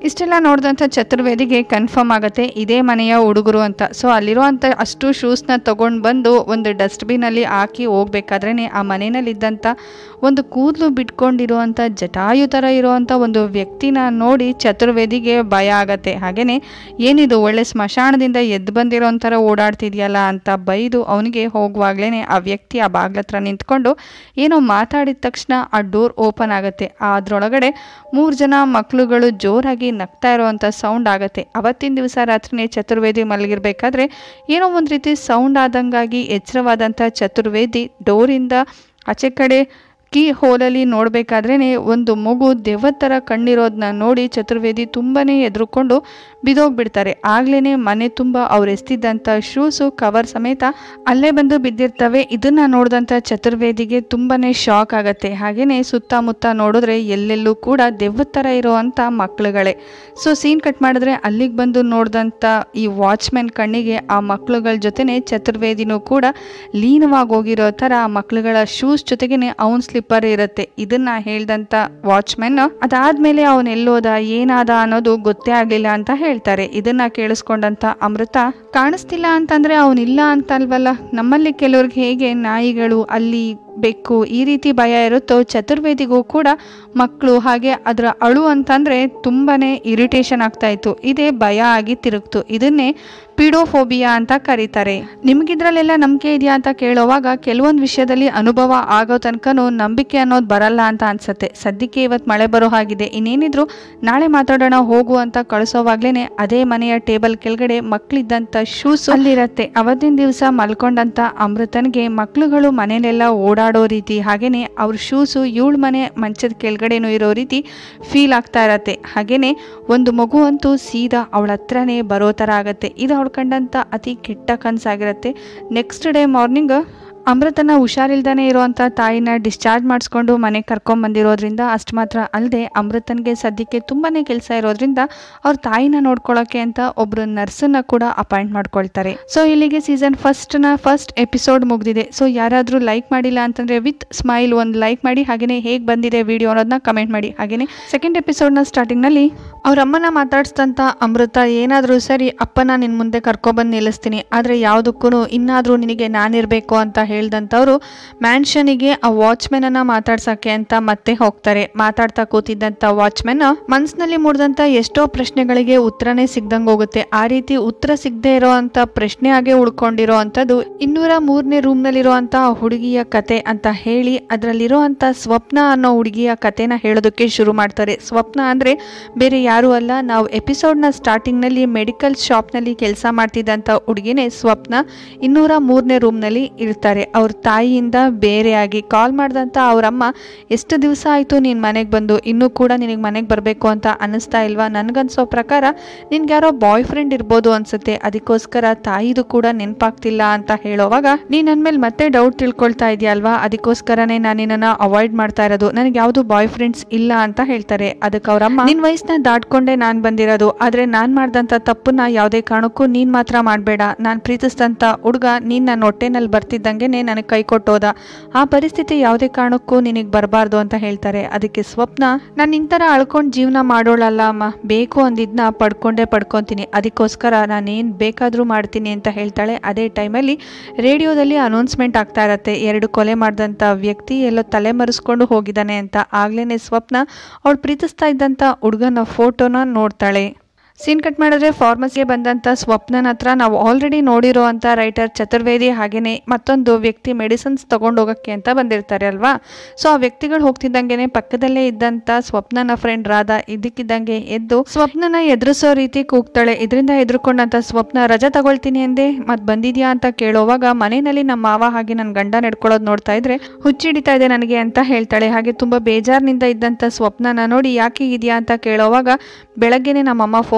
ಇಷ್ಟೆಲ್ಲ ನೋಡಿದಂಥ ಚತುರ್ವೇದಿಗೆ ಕನ್ಫರ್ಮ್ ಆಗುತ್ತೆ ಇದೇ ಮನೆಯ ಹುಡುಗರು ಅಂತ. ಸೊ ಅಲ್ಲಿರುವಂಥ ಅಷ್ಟು ಶೂಸ್ನ ತೊಗೊಂಡು ಬಂದು ಒಂದು ಡಸ್ಟ್ಬಿನಲ್ಲಿ ಹಾಕಿ ಹೋಗ್ಬೇಕಾದ್ರೇ ಆ ಮನೆಯಲ್ಲಿದ್ದಂಥ ಒಂದು ಕೂದಲು ಬಿಟ್ಕೊಂಡಿರುವಂಥ ಜಟಾಯು ಥರ ಇರುವಂಥ ಒಂದು ವ್ಯಕ್ತಿನ ನೋಡಿ ಚತುರ್ವೇದಿಗೆ ಭಯ ಆಗತ್ತೆ. ಹಾಗೆಯೇ ಏನಿದು ಒಳ್ಳೆ ಸ್ಮಶಾನದಿಂದ ಎದ್ದು ಬಂದಿರೋ ಥರ ಓಡಾಡ್ತಿದ್ಯಲ್ಲ ಅಂತ ಬೈದು ಅವನಿಗೆ ಹೋಗುವಾಗಲೇ ಆ ವ್ಯಕ್ತಿ ಆ ಬಾಗ್ಲತ್ರ ನಿಂತ್ಕೊಂಡು ಏನೋ ಮಾತಾಡಿದ ತಕ್ಷಣ ಆ ಡೋರ್ ಓಪನ್ ಆಗುತ್ತೆ. ಅದರೊಳಗಡೆ ಮೂರು ಜನ ಮಕ್ಕಳುಗಳು ಜೋರಾಗಿ ನಗ್ತಾ ಇರೋವಂಥ ಸೌಂಡ್ ಆಗುತ್ತೆ. ಅವತ್ತಿನ ದಿವಸ ರಾತ್ರಿನೇ ಚತುರ್ವೇದಿ ಮಲಗಿರ್ಬೇಕಾದ್ರೆ ಏನೋ ಒಂದು ರೀತಿ ಸೌಂಡ್ ಆದಂಗಾಗಿ ಎಚ್ಚರವಾದಂಥ ಚತುರ್ವೇದಿ ಡೋರಿಂದ ಆಚೆ ಕಡೆ ಕೀ ಹೋಲಲ್ಲಿ ನೋಡಬೇಕಾದ್ರೇ ಒಂದು ಮಗು ದೆವ್ವದ ಥರ ಕಣ್ಣಿರೋದನ್ನ ನೋಡಿ ಚತುರ್ವೇದಿ ತುಂಬಾ ಎದುರುಕೊಂಡು ಬಿದ್ದೋಗ್ಬಿಡ್ತಾರೆ. ಆಗ್ಲೇ ಮನೆ ತುಂಬ ಅವ್ರು ಎಸ್ತಿದ್ದಂಥ ಶೂಸು ಕವರ್ ಸಮೇತ ಅಲ್ಲೇ ಬಂದು ಬಿದ್ದಿರ್ತವೆ. ಇದನ್ನು ನೋಡಿದಂಥ ಚತುರ್ವೇದಿಗೆ ತುಂಬಾ ಶಾಕ್ ಆಗುತ್ತೆ. ಹಾಗೆಯೇ ಸುತ್ತಮುತ್ತ ನೋಡಿದ್ರೆ ಎಲ್ಲೆಲ್ಲೂ ಕೂಡ ದೆವ್ವದ ಥರ ಇರೋವಂಥ ಮಕ್ಕಳುಗಳೇ. ಸೊ ಸೀನ್ ಕಟ್ ಮಾಡಿದ್ರೆ ಅಲ್ಲಿಗೆ ಬಂದು ನೋಡಿದಂಥ ಈ ವಾಚ್ಮೆನ್ ಕಣ್ಣಿಗೆ ಆ ಮಕ್ಕಳುಗಳ ಜೊತೆನೇ ಚತುರ್ವೇದಿನೂ ಕೂಡ ಲೀನವಾಗಿ ಹೋಗಿರೋ ಥರ ಆ ಮಕ್ಕಳುಗಳ ಶೂಸ್ ಜೊತೆಗೇನೆ ಅವನ್ ಸ್ಲಿಪ್ಪರ್ ಇರುತ್ತೆ. ಇದನ್ನ ಹೇಳ್ದಂಥ ವಾಚ್ಮೆನ್ ಅದಾದ್ಮೇಲೆ ಅವನ್ ಎಲ್ಲೋದ ಏನಾದ ಅನ್ನೋದು ಗೊತ್ತೇ ಆಗ್ಲಿಲ್ಲ ಅಂತ ಹೇಳ್ತಾರೆ. ಇದನ್ನ ಕೇಳಿಸ್ಕೊಂಡಂತ ಅಮೃತ ಕಾಣಿಸ್ತಿಲ್ಲ ಅಂತಂದ್ರೆ ಅವನಿಲ್ಲ ಅಂತ ಅಲ್ವಲ್ಲ, ನಮ್ಮಲ್ಲಿ ಕೆಲವ್ರಿಗೆ ಹೇಗೆ ನಾಯಿಗಳು ಅಲ್ಲಿ ಬೆಕ್ಕು ಈ ರೀತಿ ಭಯ ಇರುತ್ತೋ ಚತುರ್ವೇದಿಗೂ ಕೂಡ ಮಕ್ಕಳು ಹಾಗೆ ಅದರ ಅಳು ಅಂತಂದರೆ ತುಂಬಾ ಇರಿಟೇಷನ್ ಆಗ್ತಾ ಇತ್ತು. ಇದೇ ಭಯ ಆಗಿ ತಿರುಗ್ತು. ಇದನ್ನೇ ಪಿಡೋಫೋಬಿಯಾ ಅಂತ ಕರೀತಾರೆ. ನಿಮ್ಗಿದ್ರಲ್ಲೆಲ್ಲ ನಂಬಿಕೆ ಇದೆಯಾ ಅಂತ ಕೇಳೋವಾಗ ಕೆಲವೊಂದು ವಿಷಯದಲ್ಲಿ ಅನುಭವ ಆಗೋ ತನಕನೂ ನಂಬಿಕೆ ಅನ್ನೋದು ಬರಲ್ಲ ಅಂತ ಅನ್ಸುತ್ತೆ. ಸದ್ಯಕ್ಕೆ ಇವತ್ತು ಮಳೆ ಬರೋ ಹಾಗಿದೆ, ಇನ್ನೇನಿದ್ರು ನಾಳೆ ಮಾತಾಡೋಣ ಹೋಗು ಅಂತ ಕಳಿಸೋವಾಗ್ಲೇ ಅದೇ ಮನೆಯ ಟೇಬಲ್ ಕೆಳಗಡೆ ಮಕ್ಕಳಿದ್ದಂಥ ಶೂಸ್ ಅಲ್ಲಿರತ್ತೆ. ಅವತ್ತಿನ ದಿವಸ ಮಲ್ಕೊಂಡಂತ ಅಮೃತನ್ಗೆ ಮಕ್ಕಳುಗಳು ಮನೇಲೆಲ್ಲ ಓಡಾಡೋ ರೀತಿ ಹಾಗೇನೆ ಅವ್ರ ಶೂಸು ಇವಳ ಮನೆ ಮಂಚದ ಕೆಳಗಡೆನೂ ಇರೋ ರೀತಿ ಫೀಲ್ ಆಗ್ತಾ ಇರತ್ತೆ. ಹಾಗೇನೆ ಒಂದು ಮಗು ಅಂತೂ ಸೀದಾ ಅವಳ ಹತ್ರನೇ ಬರೋ ಥರ ಆಗತ್ತೆ. ಇದು ಅವಳು ಕಂಡಂಥ ಅತಿ ಕೆಟ್ಟ ಕನಸಾಗಿರುತ್ತೆ. ನೆಕ್ಸ್ಟ್ ಡೇ ಮಾರ್ನಿಂಗ್ ಅಮೃತನ ಹುಷಾರಿಲ್ದಾನೆ ಇರುವಂಥ ತಾಯಿನ ಡಿಸ್ಚಾರ್ಜ್ ಮಾಡಿಸ್ಕೊಂಡು ಮನೆಗೆ ಕರ್ಕೊಂಬಂದಿರೋದ್ರಿಂದ ಅಷ್ಟು ಮಾತ್ರ ಅಲ್ಲದೆ ಅಮೃತನ್ಗೆ ಸದ್ಯಕ್ಕೆ ತುಂಬಾ ಕೆಲಸ ಇರೋದ್ರಿಂದ ಅವ್ರ ತಾಯಿನ ನೋಡ್ಕೊಳ್ಳೋಕ್ಕೆ ಅಂತ ಒಬ್ಬರು ನರ್ಸನ್ನ ಕೂಡ ಅಪಾಯಿಂಟ್ ಮಾಡ್ಕೊಳ್ತಾರೆ. ಸೊ ಇಲ್ಲಿಗೆ ಸೀಸನ್ ಫಸ್ಟ್ನ ಫಸ್ಟ್ ಎಪಿಸೋಡ್ ಮುಗಿದಿದೆ. ಸೊ ಯಾರಾದರೂ ಲೈಕ್ ಮಾಡಿಲ್ಲ ಅಂತಂದರೆ ವಿತ್ ಸ್ಮೈಲ್ ಒಂದು ಲೈಕ್ ಮಾಡಿ, ಹಾಗೆಯೇ ಹೇಗೆ ಬಂದಿದೆ ವಿಡಿಯೋ ಅನ್ನೋದನ್ನ ಕಮೆಂಟ್ ಮಾಡಿ. ಹಾಗೆಯೇ ಸೆಕೆಂಡ್ ಎಪಿಸೋಡ್ನ ಸ್ಟಾರ್ಟಿಂಗ್ನಲ್ಲಿ ಅವ್ರ ಅಮ್ಮನ ಮಾತಾಡಿಸಿದಂಥ ಅಮೃತ ಏನಾದರೂ ಸರಿ ಅಪ್ಪನ ನಿನ್ನ ಮುಂದೆ ಕರ್ಕೊಬಂದು ನಿಲ್ಲಿಸ್ತೀನಿ, ಆದರೆ ಯಾವುದಕ್ಕೂ ಇನ್ನಾದರೂ ನಿನಗೆ ನಾನಿರಬೇಕು ಅಂತ ಹೇಳ್ದಂಥವ್ರು ಮ್ಯಾನ್ಷನಿಗೆ ಆ ವಾಚ್ಮೆನ್ ಅನ್ನ ಮಾತಾಡ್ಸಕ್ಕೆ ಅಂತ ಮತ್ತೆ ಹೋಗ್ತಾರೆ. ಮಾತಾಡ್ತಾ ಕೂತಿದ್ದಂಥ ವಾಚ್ಮೆನ್ ಮನ್ಸಿನಲ್ಲಿ ಮೂಡಿದಂಥ ಎಷ್ಟೋ ಪ್ರಶ್ನೆಗಳಿಗೆ ಉತ್ತರನೇ ಸಿಗ್ದಂಗೆ ಹೋಗುತ್ತೆ. ಆ ರೀತಿ ಉತ್ತರ ಸಿಗದೆ ಇರೋ ಅಂತ ಪ್ರಶ್ನೆ ಆಗಿ ಉಳ್ಕೊಂಡಿರೋ ಅಂಥದ್ದು ಇನ್ನೂರ ಮೂರನೇ ರೂಮ್ನಲ್ಲಿರುವಂಥ ಹುಡುಗಿಯ ಕತೆ ಅಂತ ಹೇಳಿ ಅದರಲ್ಲಿರೋ ಅಂಥ ಸ್ವಪ್ನ ಅನ್ನೋ ಹುಡುಗಿಯ ಕತೆನ ಹೇಳೋದಕ್ಕೆ ಶುರು ಮಾಡ್ತಾರೆ. ಸ್ವಪ್ನ ಅಂದರೆ ಬೇರೆ ಯಾರೂ ಅಲ್ಲ, ನಾವು ಎಪಿಸೋಡ್ನ ಸ್ಟಾರ್ಟಿಂಗ್ನಲ್ಲಿ ಮೆಡಿಕಲ್ ಶಾಪ್ನಲ್ಲಿ ಕೆಲಸ ಮಾಡ್ತಿದ್ದಂಥ ಹುಡುಗಿನೇ ಸ್ವಪ್ನ ಇನ್ನೂರ ಮೂರನೇ ರೂಮ್ನಲ್ಲಿ ಇರ್ತಾರೆ. ಅವ್ರ ತಾಯಿಯಿಂದ ಬೇರೆಯಾಗಿ ಕಾಲ್ ಮಾಡಿದಂಥ ಅವರಮ್ಮ ಎಷ್ಟು ದಿವಸ ಆಯಿತು ನೀನು ಮನೆಗೆ ಬಂದು, ಇನ್ನೂ ಕೂಡ ನಿನಗೆ ಮನೆಗೆ ಬರಬೇಕು ಅಂತ ಅನ್ನಿಸ್ತಾ ಇಲ್ವಾ? ನನಗನ್ಸೋ ಪ್ರಕಾರ ನಿನ್ಗೆ ಯಾರೋ ಬಾಯ್ ಫ್ರೆಂಡ್ ಇರ್ಬೋದು ಅನ್ಸುತ್ತೆ, ಅದಕ್ಕೋಸ್ಕರ ತಾಯಿದು ಕೂಡ ನೆನಪಾಗ್ತಿಲ್ಲ ಅಂತ ಹೇಳೋವಾಗ ನೀನು ನನ್ನ ಮೇಲೆ ಮತ್ತೆ ಡೌಟ್ ತಿಳ್ಕೊಳ್ತಾ ಇದೆಯಲ್ವಾ, ಅದಕ್ಕೋಸ್ಕರನೇ ನಾನು ನಿನ್ನನ್ನು ಅವಾಯ್ಡ್ ಮಾಡ್ತಾ ಇರೋದು, ನನಗೆ ಯಾವುದು ಬಾಯ್ ಫ್ರೆಂಡ್ಸ್ ಇಲ್ಲ ಅಂತ ಹೇಳ್ತಾರೆ. ಅದಕ್ಕೆ ಅವರಮ್ಮ ನಿನ್ನ ವಯಸ್ಸನ್ನ ದಾಟ್ಕೊಂಡೆ ನಾನು ಬಂದಿರೋದು, ಆದರೆ ನಾನು ಮಾಡಿದಂಥ ತಪ್ಪನ್ನ ಯಾವುದೇ ಕಾರಣಕ್ಕೂ ನೀನು ಮಾತ್ರ ಮಾಡಬೇಡ, ನಾನು ಪ್ರೀತಿಸಿದಂಥ ಹುಡುಗ ನೀನು ನನ್ನ ಹೊಟ್ಟೆನಲ್ಲಿ ಬರ್ತಿದ್ದಂಗೆ ನನಗೆ ಕೈ ಕೊಟ್ಟೋದ, ಆ ಪರಿಸ್ಥಿತಿ ಯಾವುದೇ ಕಾರಣಕ್ಕೂ ನಿನಗೆ ಬರಬಾರ್ದು ಅಂತ ಹೇಳ್ತಾರೆ. ಅದಕ್ಕೆ ಸ್ವಪ್ನ ನಾನು ನಿಂತರ ಅಳ್ಕೊಂಡು ಜೀವನ ಮಾಡೋಳಲ್ಲ ಅಮ್ಮ, ಬೇಕು ಅಂದಿದ್ನ ಪಡ್ಕೊಂಡೇ ಪಡ್ಕೊತೀನಿ, ಅದಕ್ಕೋಸ್ಕರ ನಾನೇನು ಬೇಕಾದರೂ ಮಾಡ್ತೀನಿ ಅಂತ ಹೇಳ್ತಾಳೆ. ಅದೇ ಟೈಮಲ್ಲಿ ರೇಡಿಯೋದಲ್ಲಿ ಅನೌನ್ಸ್ಮೆಂಟ್ ಆಗ್ತಾ ಇರತ್ತೆ, ಎರಡು ಕೊಲೆ ಮಾಡಿದಂಥ ವ್ಯಕ್ತಿ ಎಲ್ಲೋ ತಲೆ ಮರೆಸ್ಕೊಂಡು ಹೋಗಿದ್ದಾನೆ ಅಂತ. ಆಗ್ಲೇ ಸ್ವಪ್ನ ಅವಳು ಪ್ರೀತಿಸ್ತಾ ಇದ್ದಂಥ ಹುಡುಗನ ಫೋಟೋನ ನೋಡ್ತಾಳೆ. ಸೀನ್ ಕಟ್ ಮಾಡಿದ್ರೆ ಫಾರ್ಮಸಿಗೆ ಬಂದಂಥ ಸ್ವಪ್ನನ ಹತ್ರ ನಾವು ಆಲ್ರೆಡಿ ನೋಡಿರೋ ಅಂಥ ರೈಟರ್ ಚತುರ್ವೇದಿ ಹಾಗೇನೆ ಮತ್ತೊಂದು ವ್ಯಕ್ತಿ ಮೆಡಿಸಿನ್ಸ್ ತೊಗೊಂಡು ಹೋಗೋಕ್ಕೆ ಅಂತ ಬಂದಿರ್ತಾರೆ ಅಲ್ವಾ. ಸೊ ಆ ವ್ಯಕ್ತಿಗಳು ಹೋಗ್ತಿದ್ದಂಗೆ ಪಕ್ಕದಲ್ಲೇ ಇದ್ದಂಥ ಸ್ವಪ್ನನ ಫ್ರೆಂಡ್ ರಾಧಾ ಇದಕ್ಕಿದ್ದಂಗೆ ಎದ್ದು ಸ್ವಪ್ನನ ಎದುರಿಸೋ ರೀತಿ ಕೂಗ್ತಾಳೆ. ಇದರಿಂದ ಎದುರುಕೊಂಡಂಥ ಸ್ವಪ್ನ ರಜಾ ತಗೊಳ್ತೀನಿ ಅಂದೆ ಮತ್ತೆ ಬಂದಿದ್ಯಾ ಅಂತ ಕೇಳೋವಾಗ ಮನೆಯಲ್ಲಿ ನಮ್ಮ ಮಾವ ಹಾಗೆ ನನ್ನ ಗಂಡ ನಡ್ಕೊಳ್ಳೋದು ನೋಡ್ತಾ ಇದ್ರೆ ಹುಚ್ಚಿಡಿತಾ ಇದೆ ನನಗೆ ಅಂತ ಹೇಳ್ತಾಳೆ. ಹಾಗೆ ತುಂಬ ಬೇಜಾರಿನಿಂದ ಇದ್ದಂಥ ಸ್ವಪ್ನನ ನೋಡಿ ಯಾಕೆ ಇದೆಯಾ ಅಂತ ಕೇಳೋವಾಗ ಬೆಳಗ್ಗೆನೆ ನಮ್ಮಮ್ಮ ಫೋನ್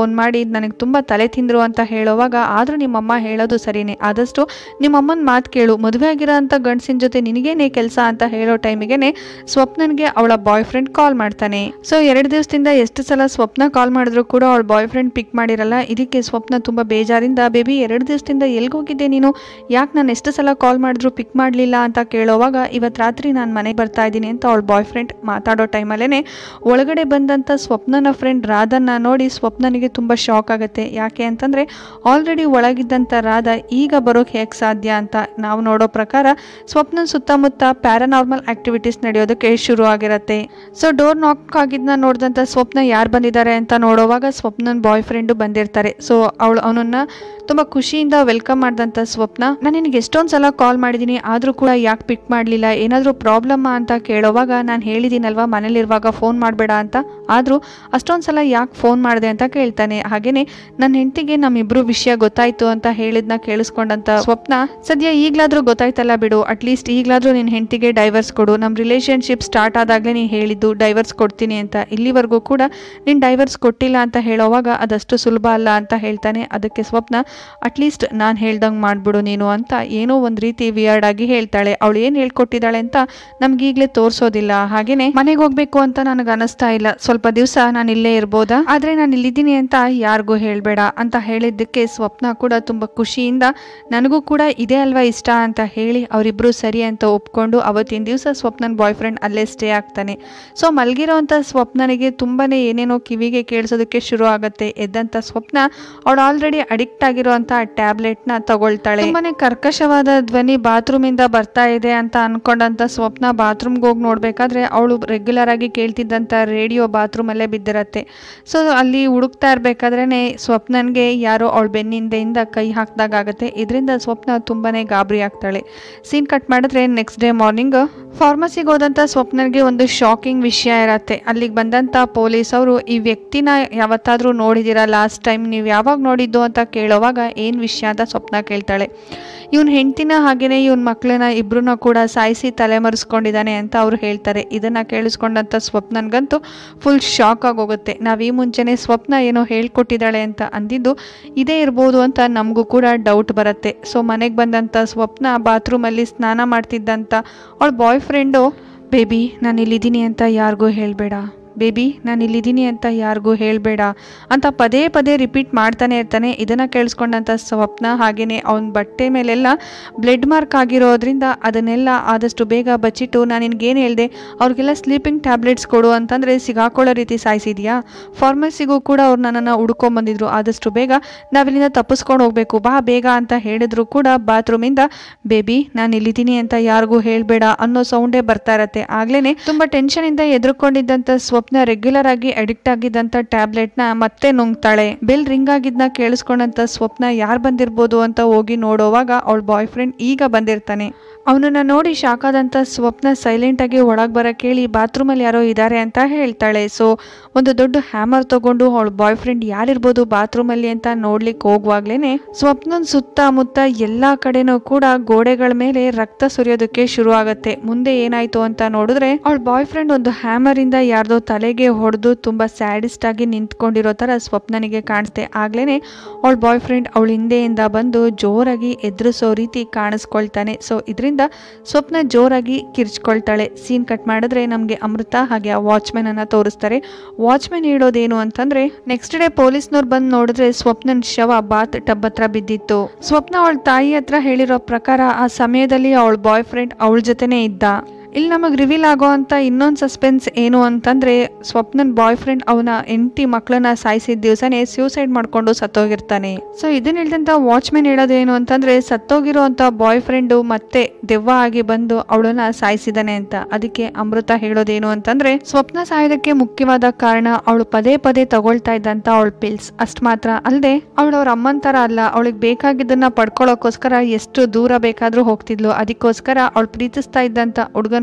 ಫೋನ್ ಮಾಡಿ ನನಗೆ ತುಂಬ ತಲೆ ತಿಂದರು ಅಂತ ಹೇಳೋವಾಗ, ಆದರೂ ನಿಮ್ಮಮ್ಮ ಹೇಳೋದು ಸರಿನೇ, ಆದಷ್ಟು ನಿಮ್ಮಮ್ಮನ ಮಾತು ಕೇಳು, ಮದುವೆ ಆಗಿರೋ ಅಂಥ ಗಂಡಸಿನ ಜೊತೆ ನಿನಗೇನೆ ಕೆಲಸ ಅಂತ ಹೇಳೋ ಟೈಮಿಗೆ ಸ್ವಪ್ನನ್ಗೆ ಅವಳ ಬಾಯ್ ಫ್ರೆಂಡ್ ಕಾಲ್ ಮಾಡ್ತಾನೆ. ಸೊ ಎರಡು ದಿವಸದಿಂದ ಎಷ್ಟು ಸಲ ಸ್ವಪ್ನ ಕಾಲ್ ಮಾಡಿದ್ರು ಕೂಡ ಅವಳ ಬಾಯ್ ಫ್ರೆಂಡ್ ಪಿಕ್ ಮಾಡಿರಲ್ಲ. ಇದಕ್ಕೆ ಸ್ವಪ್ನ ತುಂಬ ಬೇಜಾರಿಂದ, ಬೇಬಿ ಎರಡು ದಿವಸದಿಂದ ಎಲ್ಗೋಗಿದ್ದೆ ನೀನು, ಯಾಕೆ ನಾನು ಎಷ್ಟು ಸಲ ಕಾಲ್ ಮಾಡಿದ್ರು ಪಿಕ್ ಮಾಡಲಿಲ್ಲ ಅಂತ ಕೇಳೋವಾಗ, ಇವತ್ತು ರಾತ್ರಿ ನಾನು ಮನೆಗೆ ಬರ್ತಾ ಇದ್ದೀನಿ ಅಂತ ಅವಳ ಬಾಯ್ ಫ್ರೆಂಡ್ ಮಾತಾಡೋ ಟೈಮಲ್ಲೇ ಒಳಗಡೆ ಬಂದಂಥ ಸ್ವಪ್ನನ ಫ್ರೆಂಡ್ ರಾಧನ್ನ ನೋಡಿ ಸ್ವಪ್ನನಿಗೆ ತುಂಬ ಶಾಕ್ ಆಗುತ್ತೆ. ಯಾಕೆ ಅಂತಂದರೆ ಆಲ್ರೆಡಿ ಒಳಗಿದ್ದಂಥ ರಾಧ ಈಗ ಬರೋಕ್ಕೆ ಹೇಗೆ ಸಾಧ್ಯ ಅಂತ. ನಾವು ನೋಡೋ ಪ್ರಕಾರ ಸ್ವಪ್ನನ ಸುತ್ತಮುತ್ತ ಪ್ಯಾರಾನಾರ್ಮಲ್ ಆಕ್ಟಿವಿಟೀಸ್ ನಡೆಯೋದಕ್ಕೆ ಶುರು ಆಗಿರುತ್ತೆ. ಸೊ ಡೋರ್ ನಾಕ್ ಆಗಿದ್ದನ್ನ ನೋಡಿದಂಥ ಸ್ವಪ್ನ ಯಾರು ಬಂದಿದ್ದಾರೆ ಅಂತ ನೋಡೋವಾಗ ಸ್ವಪ್ನನ ಬಾಯ್ ಫ್ರೆಂಡು ಬಂದಿರ್ತಾರೆ. ಸೊ ಅವಳು ಅವನನ್ನು ತುಂಬ ಖುಷಿಯಿಂದ ವೆಲ್ಕಮ್ ಮಾಡಿದಂಥ ಸ್ವಪ್ನ, ನಾನು ನಿನಗೆ ಎಷ್ಟೊಂದು ಸಲ ಕಾಲ್ ಮಾಡಿದ್ದೀನಿ ಆದರೂ ಕೂಡ ಯಾಕೆ ಪಿಕ್ ಮಾಡಲಿಲ್ಲ, ಏನಾದರೂ ಪ್ರಾಬ್ಲಮ್ಮಾ ಅಂತ ಕೇಳೋವಾಗ, ನಾನು ಹೇಳಿದ್ದೀನಲ್ವ ಮನೇಲಿರುವಾಗ ಫೋನ್ ಮಾಡಬೇಡ ಅಂತ, ಆದರೂ ಅಷ್ಟೊಂದು ಸಲ ಯಾಕೆ ಫೋನ್ ಮಾಡಿದೆ ಅಂತ ಕೇಳ್ತಾನೆ. ಹಾಗೆಯೇ ನನ್ನ ಹೆಂಡತಿಗೆ ನಮ್ಮಿಬ್ರು ವಿಷಯ ಗೊತ್ತಾಯಿತು ಅಂತ ಹೇಳಿದ್ನ ಕೇಳಿಸ್ಕೊಂಡಂಥ ಸ್ವಪ್ನ, ಸದ್ಯ ಈಗಲಾದರೂ ಗೊತ್ತಾಯ್ತಲ್ಲ ಬಿಡು, ಅಟ್ಲೀಸ್ಟ್ ಈಗಲಾದರೂ ನಿನ್ನ ಹೆಂಡತಿಗೆ ಡೈವರ್ಸ್ ಕೊಡು, ನಮ್ಮ ರಿಲೇಷನ್ಶಿಪ್ ಸ್ಟಾರ್ಟ್ ಆದಾಗಲೇ ನೀನು ಹೇಳಿದ್ದು ಡೈವರ್ಸ್ ಕೊಡ್ತೀನಿ ಅಂತ, ಇಲ್ಲಿವರೆಗೂ ಕೂಡ ನೀನು ಡೈವರ್ಸ್ ಕೊಟ್ಟಿಲ್ಲ ಅಂತ ಹೇಳೋವಾಗ ಅದಷ್ಟು ಸುಲಭ ಅಲ್ಲ ಅಂತ ಹೇಳ್ತಾನೆ. ಅದಕ್ಕೆ ಸ್ವಪ್ನ, ಅಟ್ಲೀಸ್ಟ್ ನಾನು ಹೇಳ್ದಂಗೆ ಮಾಡಿಬಿಡು ನೀನು ಅಂತ ಏನೋ ಒಂದು ರೀತಿ ವಿಯರ್ಡ್ ಆಗಿ ಹೇಳ್ತಾಳೆ. ಅವಳು ಏನು ಹೇಳ್ಕೊಟ್ಟಿದ್ದಾಳೆ ಅಂತ ನಮ್ಗೀಗಲೇ ತೋರಿಸೋದಿಲ್ಲ. ಹಾಗೇನೆ ಮನೆಗೆ ಹೋಗ್ಬೇಕು ಅಂತ ನನಗೆ ಅನಿಸ್ತಾ ಇಲ್ಲ, ಸ್ವಲ್ಪ ದಿವಸ ನಾನು ಇಲ್ಲೇ ಇರ್ಬೋದಾ, ಆದರೆ ನಾನು ಇಲ್ಲಿದ್ದೀನಿ ಅಂತ ಯಾರಿಗೂ ಹೇಳಬೇಡ ಅಂತ ಹೇಳಿದ್ದಕ್ಕೆ ಸ್ವಪ್ನ ಕೂಡ ತುಂಬ ಖುಷಿಯಿಂದ, ನನಗೂ ಕೂಡ ಇದೇ ಅಲ್ವಾ ಇಷ್ಟ ಅಂತ ಹೇಳಿ ಅವರಿಬ್ಬರು ಸರಿ ಅಂತ ಒಪ್ಕೊಂಡು ಅವತ್ತಿನ ದಿವಸ ಸ್ವಪ್ನನ ಬಾಯ್ ಫ್ರೆಂಡ್ ಅಲ್ಲೇ ಸ್ಟೇ ಆಗ್ತಾನೆ. ಸೊ ಮಲಗಿರೋ ಅಂಥ ಸ್ವಪ್ನನಿಗೆ ತುಂಬಾ ಏನೇನೋ ಕಿವಿಗೆ ಕೇಳಿಸೋದಕ್ಕೆ ಶುರು ಆಗುತ್ತೆ. ಎದ್ದಂಥ ಸ್ವಪ್ನ ಅವಳು ಆಲ್ರೆಡಿ ಅಡಿಕ್ಟ್ ಆಗಿರೋ ಅಂತ ಟ್ಯಾಬ್ಲೆಟ್ನ ತಗೊಳ್ತಾಳೆ. ತುಂಬಾನೇ ಕರ್ಕಶವಾದ ಧ್ವನಿ ಬಾತ್ರೂಮಿಂದ ಬರ್ತಾ ಇದೆ ಅಂತ ಅನ್ಕೊಂಡಂತ ಸ್ವಪ್ನ ಬಾತ್ರೂಮ್ಗೆ ಹೋಗಿ ನೋಡ್ಬೇಕಾದ್ರೆ ಅವಳು ರೆಗ್ಯುಲರ್ ಆಗಿ ಕೇಳ್ತಿದ್ದಂಥ ರೇಡಿಯೋ ಬಾತ್ರೂಮಲ್ಲೇ ಬಿದ್ದಿರತ್ತೆ. ಸೊ ಅಲ್ಲಿ ಹುಡುಕ್ತಾ ಇರ್ಬೇಕಾದ್ರೇನೆ ಸ್ವಪ್ನನ್ಗೆ ಯಾರೋ ಅವಳ ಬೆನ್ನಿಂದೆಯಿಂದ ಕೈ ಹಾಕ್ದಾಗತ್ತೆ. ಇದರಿಂದ ಸ್ವಪ್ನ ತುಂಬಾನೇ ಗಾಬರಿ ಆಗ್ತಾಳೆ. ಸೀನ್ ಕಟ್ ಮಾಡಿದ್ರೆ ನೆಕ್ಸ್ಟ್ ಡೇ ಮಾರ್ನಿಂಗ್ ಫಾರ್ಮಸಿಗೆ ಹೋದಂಥ ಸ್ವಪ್ನನ್ಗೆ ಒಂದು ಶಾಕಿಂಗ್ ವಿಷಯ ಇರತ್ತೆ. ಅಲ್ಲಿಗೆ ಬಂದಂಥ ಪೊಲೀಸ್ ಅವರು, ಈ ವ್ಯಕ್ತಿನ ಯಾವತ್ತಾದರೂ ನೋಡಿದ್ದೀರಾ, ಲಾಸ್ಟ್ ಟೈಮ್ ನೀವು ಯಾವಾಗ ನೋಡಿದ್ದು ಅಂತ ಕೇಳೋವಾಗ ಏನು ವಿಷಯ ಅಂತ ಸ್ವಪ್ನ ಕೇಳ್ತಾಳೆ. ಇವನ್ ಹೆಂಡ್ತಿನ ಹಾಗೇನೆ ಇವನ್ ಮಕ್ಕಳನ್ನ ಇಬ್ರನ್ನ ಕೂಡ ಸಾಯಿಸಿ ತಲೆಮರೆಸ್ಕೊಂಡಿದ್ದಾನೆ ಅಂತ ಅವ್ರು ಹೇಳ್ತಾರೆ. ಇದನ್ನ ಕೇಳಿಸ್ಕೊಂಡಂತ ಸ್ವಪ್ನನ್ಗಂತೂ ಫುಲ್ ಶಾಕ್ ಆಗೋಗುತ್ತೆ. ನಾವ್ ಈ ಮುಂಚೆನೆ ಸ್ವಪ್ನ ಏನೋ ಹೇಳ್ಕೊಟ್ಟಿದ್ದಾಳೆ ಅಂತ ಅಂದಿದ್ದು ಇದೇ ಇರ್ಬೋದು ಅಂತ ನಮಗೂ ಕೂಡ ಡೌಟ್ ಬರುತ್ತೆ. ಸೊ ಮನೆಗೆ ಬಂದಂಥ ಸ್ವಪ್ನ ಬಾತ್ರೂಮಲ್ಲಿ ಸ್ನಾನ ಮಾಡ್ತಿದ್ದಂಥ ಅವಳ ಬಾಯ್ ಫ್ರೆಂಡು, ಬೇಬಿ ನಾನು ಇಲ್ಲಿದ್ದೀನಿ ಅಂತ ಯಾರಿಗೂ ಹೇಳಬೇಡ, ಬೇಬಿ ನಾನು ಇಲ್ಲಿದ್ದೀನಿ ಅಂತ ಯಾರಿಗೂ ಹೇಳಬೇಡ ಅಂತ ಪದೇ ಪದೇ ರಿಪೀಟ್ ಮಾಡ್ತಾನೆ ಇರ್ತಾನೆ. ಇದನ್ನು ಕೇಳಿಸ್ಕೊಂಡಂಥ ಸ್ವಪ್ನ ಹಾಗೆಯೇ ಅವನ ಬಟ್ಟೆ ಮೇಲೆಲ್ಲ ಬ್ಲಡ್ ಮಾರ್ಕ್ ಆಗಿರೋದ್ರಿಂದ ಅದನ್ನೆಲ್ಲ ಆದಷ್ಟು ಬೇಗ ಬಚ್ಚಿಟ್ಟು, ನಾನು ನಿನಗೇನು ಹೇಳಿದೆ, ಅವ್ರಿಗೆಲ್ಲ ಸ್ಲೀಪಿಂಗ್ ಟ್ಯಾಬ್ಲೆಟ್ಸ್ ಕೊಡು ಅಂತಂದರೆ ಸಿಗಾಕೊಳ್ಳೋ ರೀತಿ ಸಾಯಿಸಿದ್ಯಾ, ಫಾರ್ಮಸಿಗೂ ಕೂಡ ಅವ್ರು ನನ್ನನ್ನು ಹುಡ್ಕೊಂಬಂದಿದ್ರು, ಆದಷ್ಟು ಬೇಗ ನಾವಿಲ್ಲಿಂದ ತಪ್ಪಿಸ್ಕೊಂಡು ಹೋಗಬೇಕು, ಬಾ ಬೇಗ ಅಂತ ಹೇಳಿದ್ರು ಕೂಡ ಬಾತ್ರೂಮಿಂದ ಬೇಬಿ ನಾನು ಇಲ್ಲಿದ್ದೀನಿ ಅಂತ ಯಾರಿಗೂ ಹೇಳಬೇಡ ಅನ್ನೋ ಸೌಂಡೇ ಬರ್ತಾ ಇರತ್ತೆ. ಆಗ್ಲೇ ತುಂಬ ಟೆನ್ಷನಿಂದ ಎದುರ್ಕೊಂಡಿದ್ದಂಥ ಸ್ವಪ್ನ ರೆಗ್ಯುಲರ್ ಆಗಿ ಅಡಿಕ್ಟ್ ಆಗಿದ್ದಂಥ ಟ್ಯಾಬ್ಲೆಟ್ನ ಮತ್ತೆ ನುಂಗ್ತಾಳೆ. ಬೆಲ್ ರಿಂಗ್ ಆಗಿದ್ನ ಕೇಳಿಸ್ಕೊಂಡಂತ ಸ್ವಪ್ನ ಯಾರು ಬಂದಿರ್ಬೋದು ಅಂತ ಹೋಗಿ ನೋಡೋವಾಗ ಅವಳ ಬಾಯ್ ಫ್ರೆಂಡ್ ಈಗ ಬಂದಿರ್ತಾನೆ. ಅವನನ್ನ ನೋಡಿ ಶಾಕ್ ಆದಂಥ ಸ್ವಪ್ನ ಸೈಲೆಂಟ್ ಆಗಿ ಒಳಗೆ ಬರ ಕೇಳಿ ಬಾತ್ರೂಮಲ್ಲಿ ಯಾರೋ ಇದ್ದಾರೆ ಅಂತ ಹೇಳ್ತಾಳೆ. ಸೊ ಒಂದು ದೊಡ್ಡ ಹ್ಯಾಮರ್ ತಗೊಂಡು ಅವಳ ಬಾಯ್ ಫ್ರೆಂಡ್ ಯಾರಿರ್ಬೋದು ಬಾತ್ರೂಮಲ್ಲಿ ಅಂತ ನೋಡ್ಲಿಕ್ಕೆ ಹೋಗುವಾಗ್ಲೇನೆ ಸ್ವಪ್ನನ್ ಸುತ್ತಮುತ್ತ ಎಲ್ಲಾ ಕಡೆನೂ ಕೂಡ ಗೋಡೆಗಳ ಮೇಲೆ ರಕ್ತ ಸುರಿಯೋದಕ್ಕೆ ಶುರು ಆಗುತ್ತೆ. ಮುಂದೆ ಏನಾಯ್ತು ಅಂತ ನೋಡಿದ್ರೆ ಅವಳ ಬಾಯ್ ಫ್ರೆಂಡ್ ಒಂದು ಹ್ಯಾಮರ್ ಇಂದ ಯಾರ್ದೋ ತಲೆಗೆ ಹೊಡೆದು ತುಂಬಾ ಸ್ಯಾಡಿಸ್ಟ್ ಆಗಿ ನಿಂತ್ಕೊಂಡಿರೋ ತರ ಸ್ವಪ್ನನಿಗೆ ಕಾಣಿಸುತ್ತೆ. ಆಗ್ಲೇನೆ ಅವಳ ಬಾಯ್ ಫ್ರೆಂಡ್ ಅವಳ ಹಿಂದೆಯಿಂದ ಬಂದು ಜೋರಾಗಿ ಎದುರಿಸೋ ರೀತಿ ಕಾಣಿಸ್ಕೊಳ್ತಾನೆ. ಸೊ ಇದರಿಂದ ಸ್ವಪ್ನ ಜೋರಾಗಿ ಕಿರ್ಚ್ಕೊಳ್ತಾಳೆ. ಸೀನ್ ಕಟ್ ಮಾಡಿದ್ರೆ ನಮ್ಗೆ ಅಮೃತ ಹಾಗೆ ಆ ವಾಚ್ಮೆನ್ ಅನ್ನ ತೋರಿಸ್ತಾರೆ. ವಾಚ್ಮೆನ್ ಹೇಳೋದೇನು ಅಂತಂದ್ರೆ, ನೆಕ್ಸ್ಟ್ ಡೇ ಪೊಲೀಸ್ನವ್ರು ಬಂದು ನೋಡಿದ್ರೆ ಸ್ವಪ್ನನ್ ಶವ ಬಾತ್ ಟಬ್ ಹತ್ರ ಬಿದ್ದಿತ್ತು. ಸ್ವಪ್ನ ಅವಳ ತಾಯಿ ಹತ್ರ ಹೇಳಿರೋ ಪ್ರಕಾರ ಆ ಸಮಯದಲ್ಲಿ ಅವಳ ಬಾಯ್ ಫ್ರೆಂಡ್ ಅವಳ ಜೊತೆನೇ ಇದ್ದ. ಇಲ್ಲಿ ನಮಗೆ ರಿವೀಲ್ ಆಗೋ ಅಂತ ಇನ್ನೊಂದು ಸಸ್ಪೆನ್ಸ್ ಏನು ಅಂತಂದ್ರೆ, ಸ್ವಪ್ನನ್ ಬಾಯ್ ಫ್ರೆಂಡ್ ಅವನ ಎಂಟಿ ಮಕ್ಕಳನ್ನ ಸಾಯಿಸಿದ ದಿವಸನೇ ಸೂಸೈಡ್ ಮಾಡ್ಕೊಂಡು ಸತ್ತೋಗಿರ್ತಾನೆ. ಸೊ ಇದನ್ನ ಹೇಳಿದಂತ ವಾಚ್ಮೆನ್ ಹೇಳೋದೇನು ಅಂತಂದ್ರೆ, ಸತ್ತೋಗಿರೋ ಅಂತ ಬಾಯ್ ಫ್ರೆಂಡು ಮತ್ತೆ ದೆವ್ವ ಆಗಿ ಬಂದು ಅವಳನ್ನ ಸಾಯಿಸಿದಾನೆ ಅಂತ. ಅದಕ್ಕೆ ಅಮೃತ ಹೇಳೋದೇನು ಅಂತಂದ್ರೆ, ಸ್ವಪ್ನ ಸಾಯೋದಕ್ಕೆ ಮುಖ್ಯವಾದ ಕಾರಣ ಅವಳು ಪದೇ ಪದೇ ತಗೊಳ್ತಾ ಇದ್ದಂತ ಅವಳ ಪಿಲ್ಸ್ ಅಷ್ಟ್ ಮಾತ್ರ ಅಲ್ಲದೆ ಅವಳು ಅವ್ರ ಅಮ್ಮನ್ ತರ ಅಲ್ಲ, ಅವಳಿಗೆ ಬೇಕಾಗಿದ್ದನ್ನ ಪಡ್ಕೊಳ್ಳೋಕೋಸ್ಕರ ಎಷ್ಟು ದೂರ ಬೇಕಾದ್ರೂ ಹೋಗ್ತಿದ್ಲು. ಅದಕ್ಕೋಸ್ಕರ ಅವಳು ಪ್ರೀತಿಸ್ತಾ ಇದ್ದಂತ ಹುಡುಗನ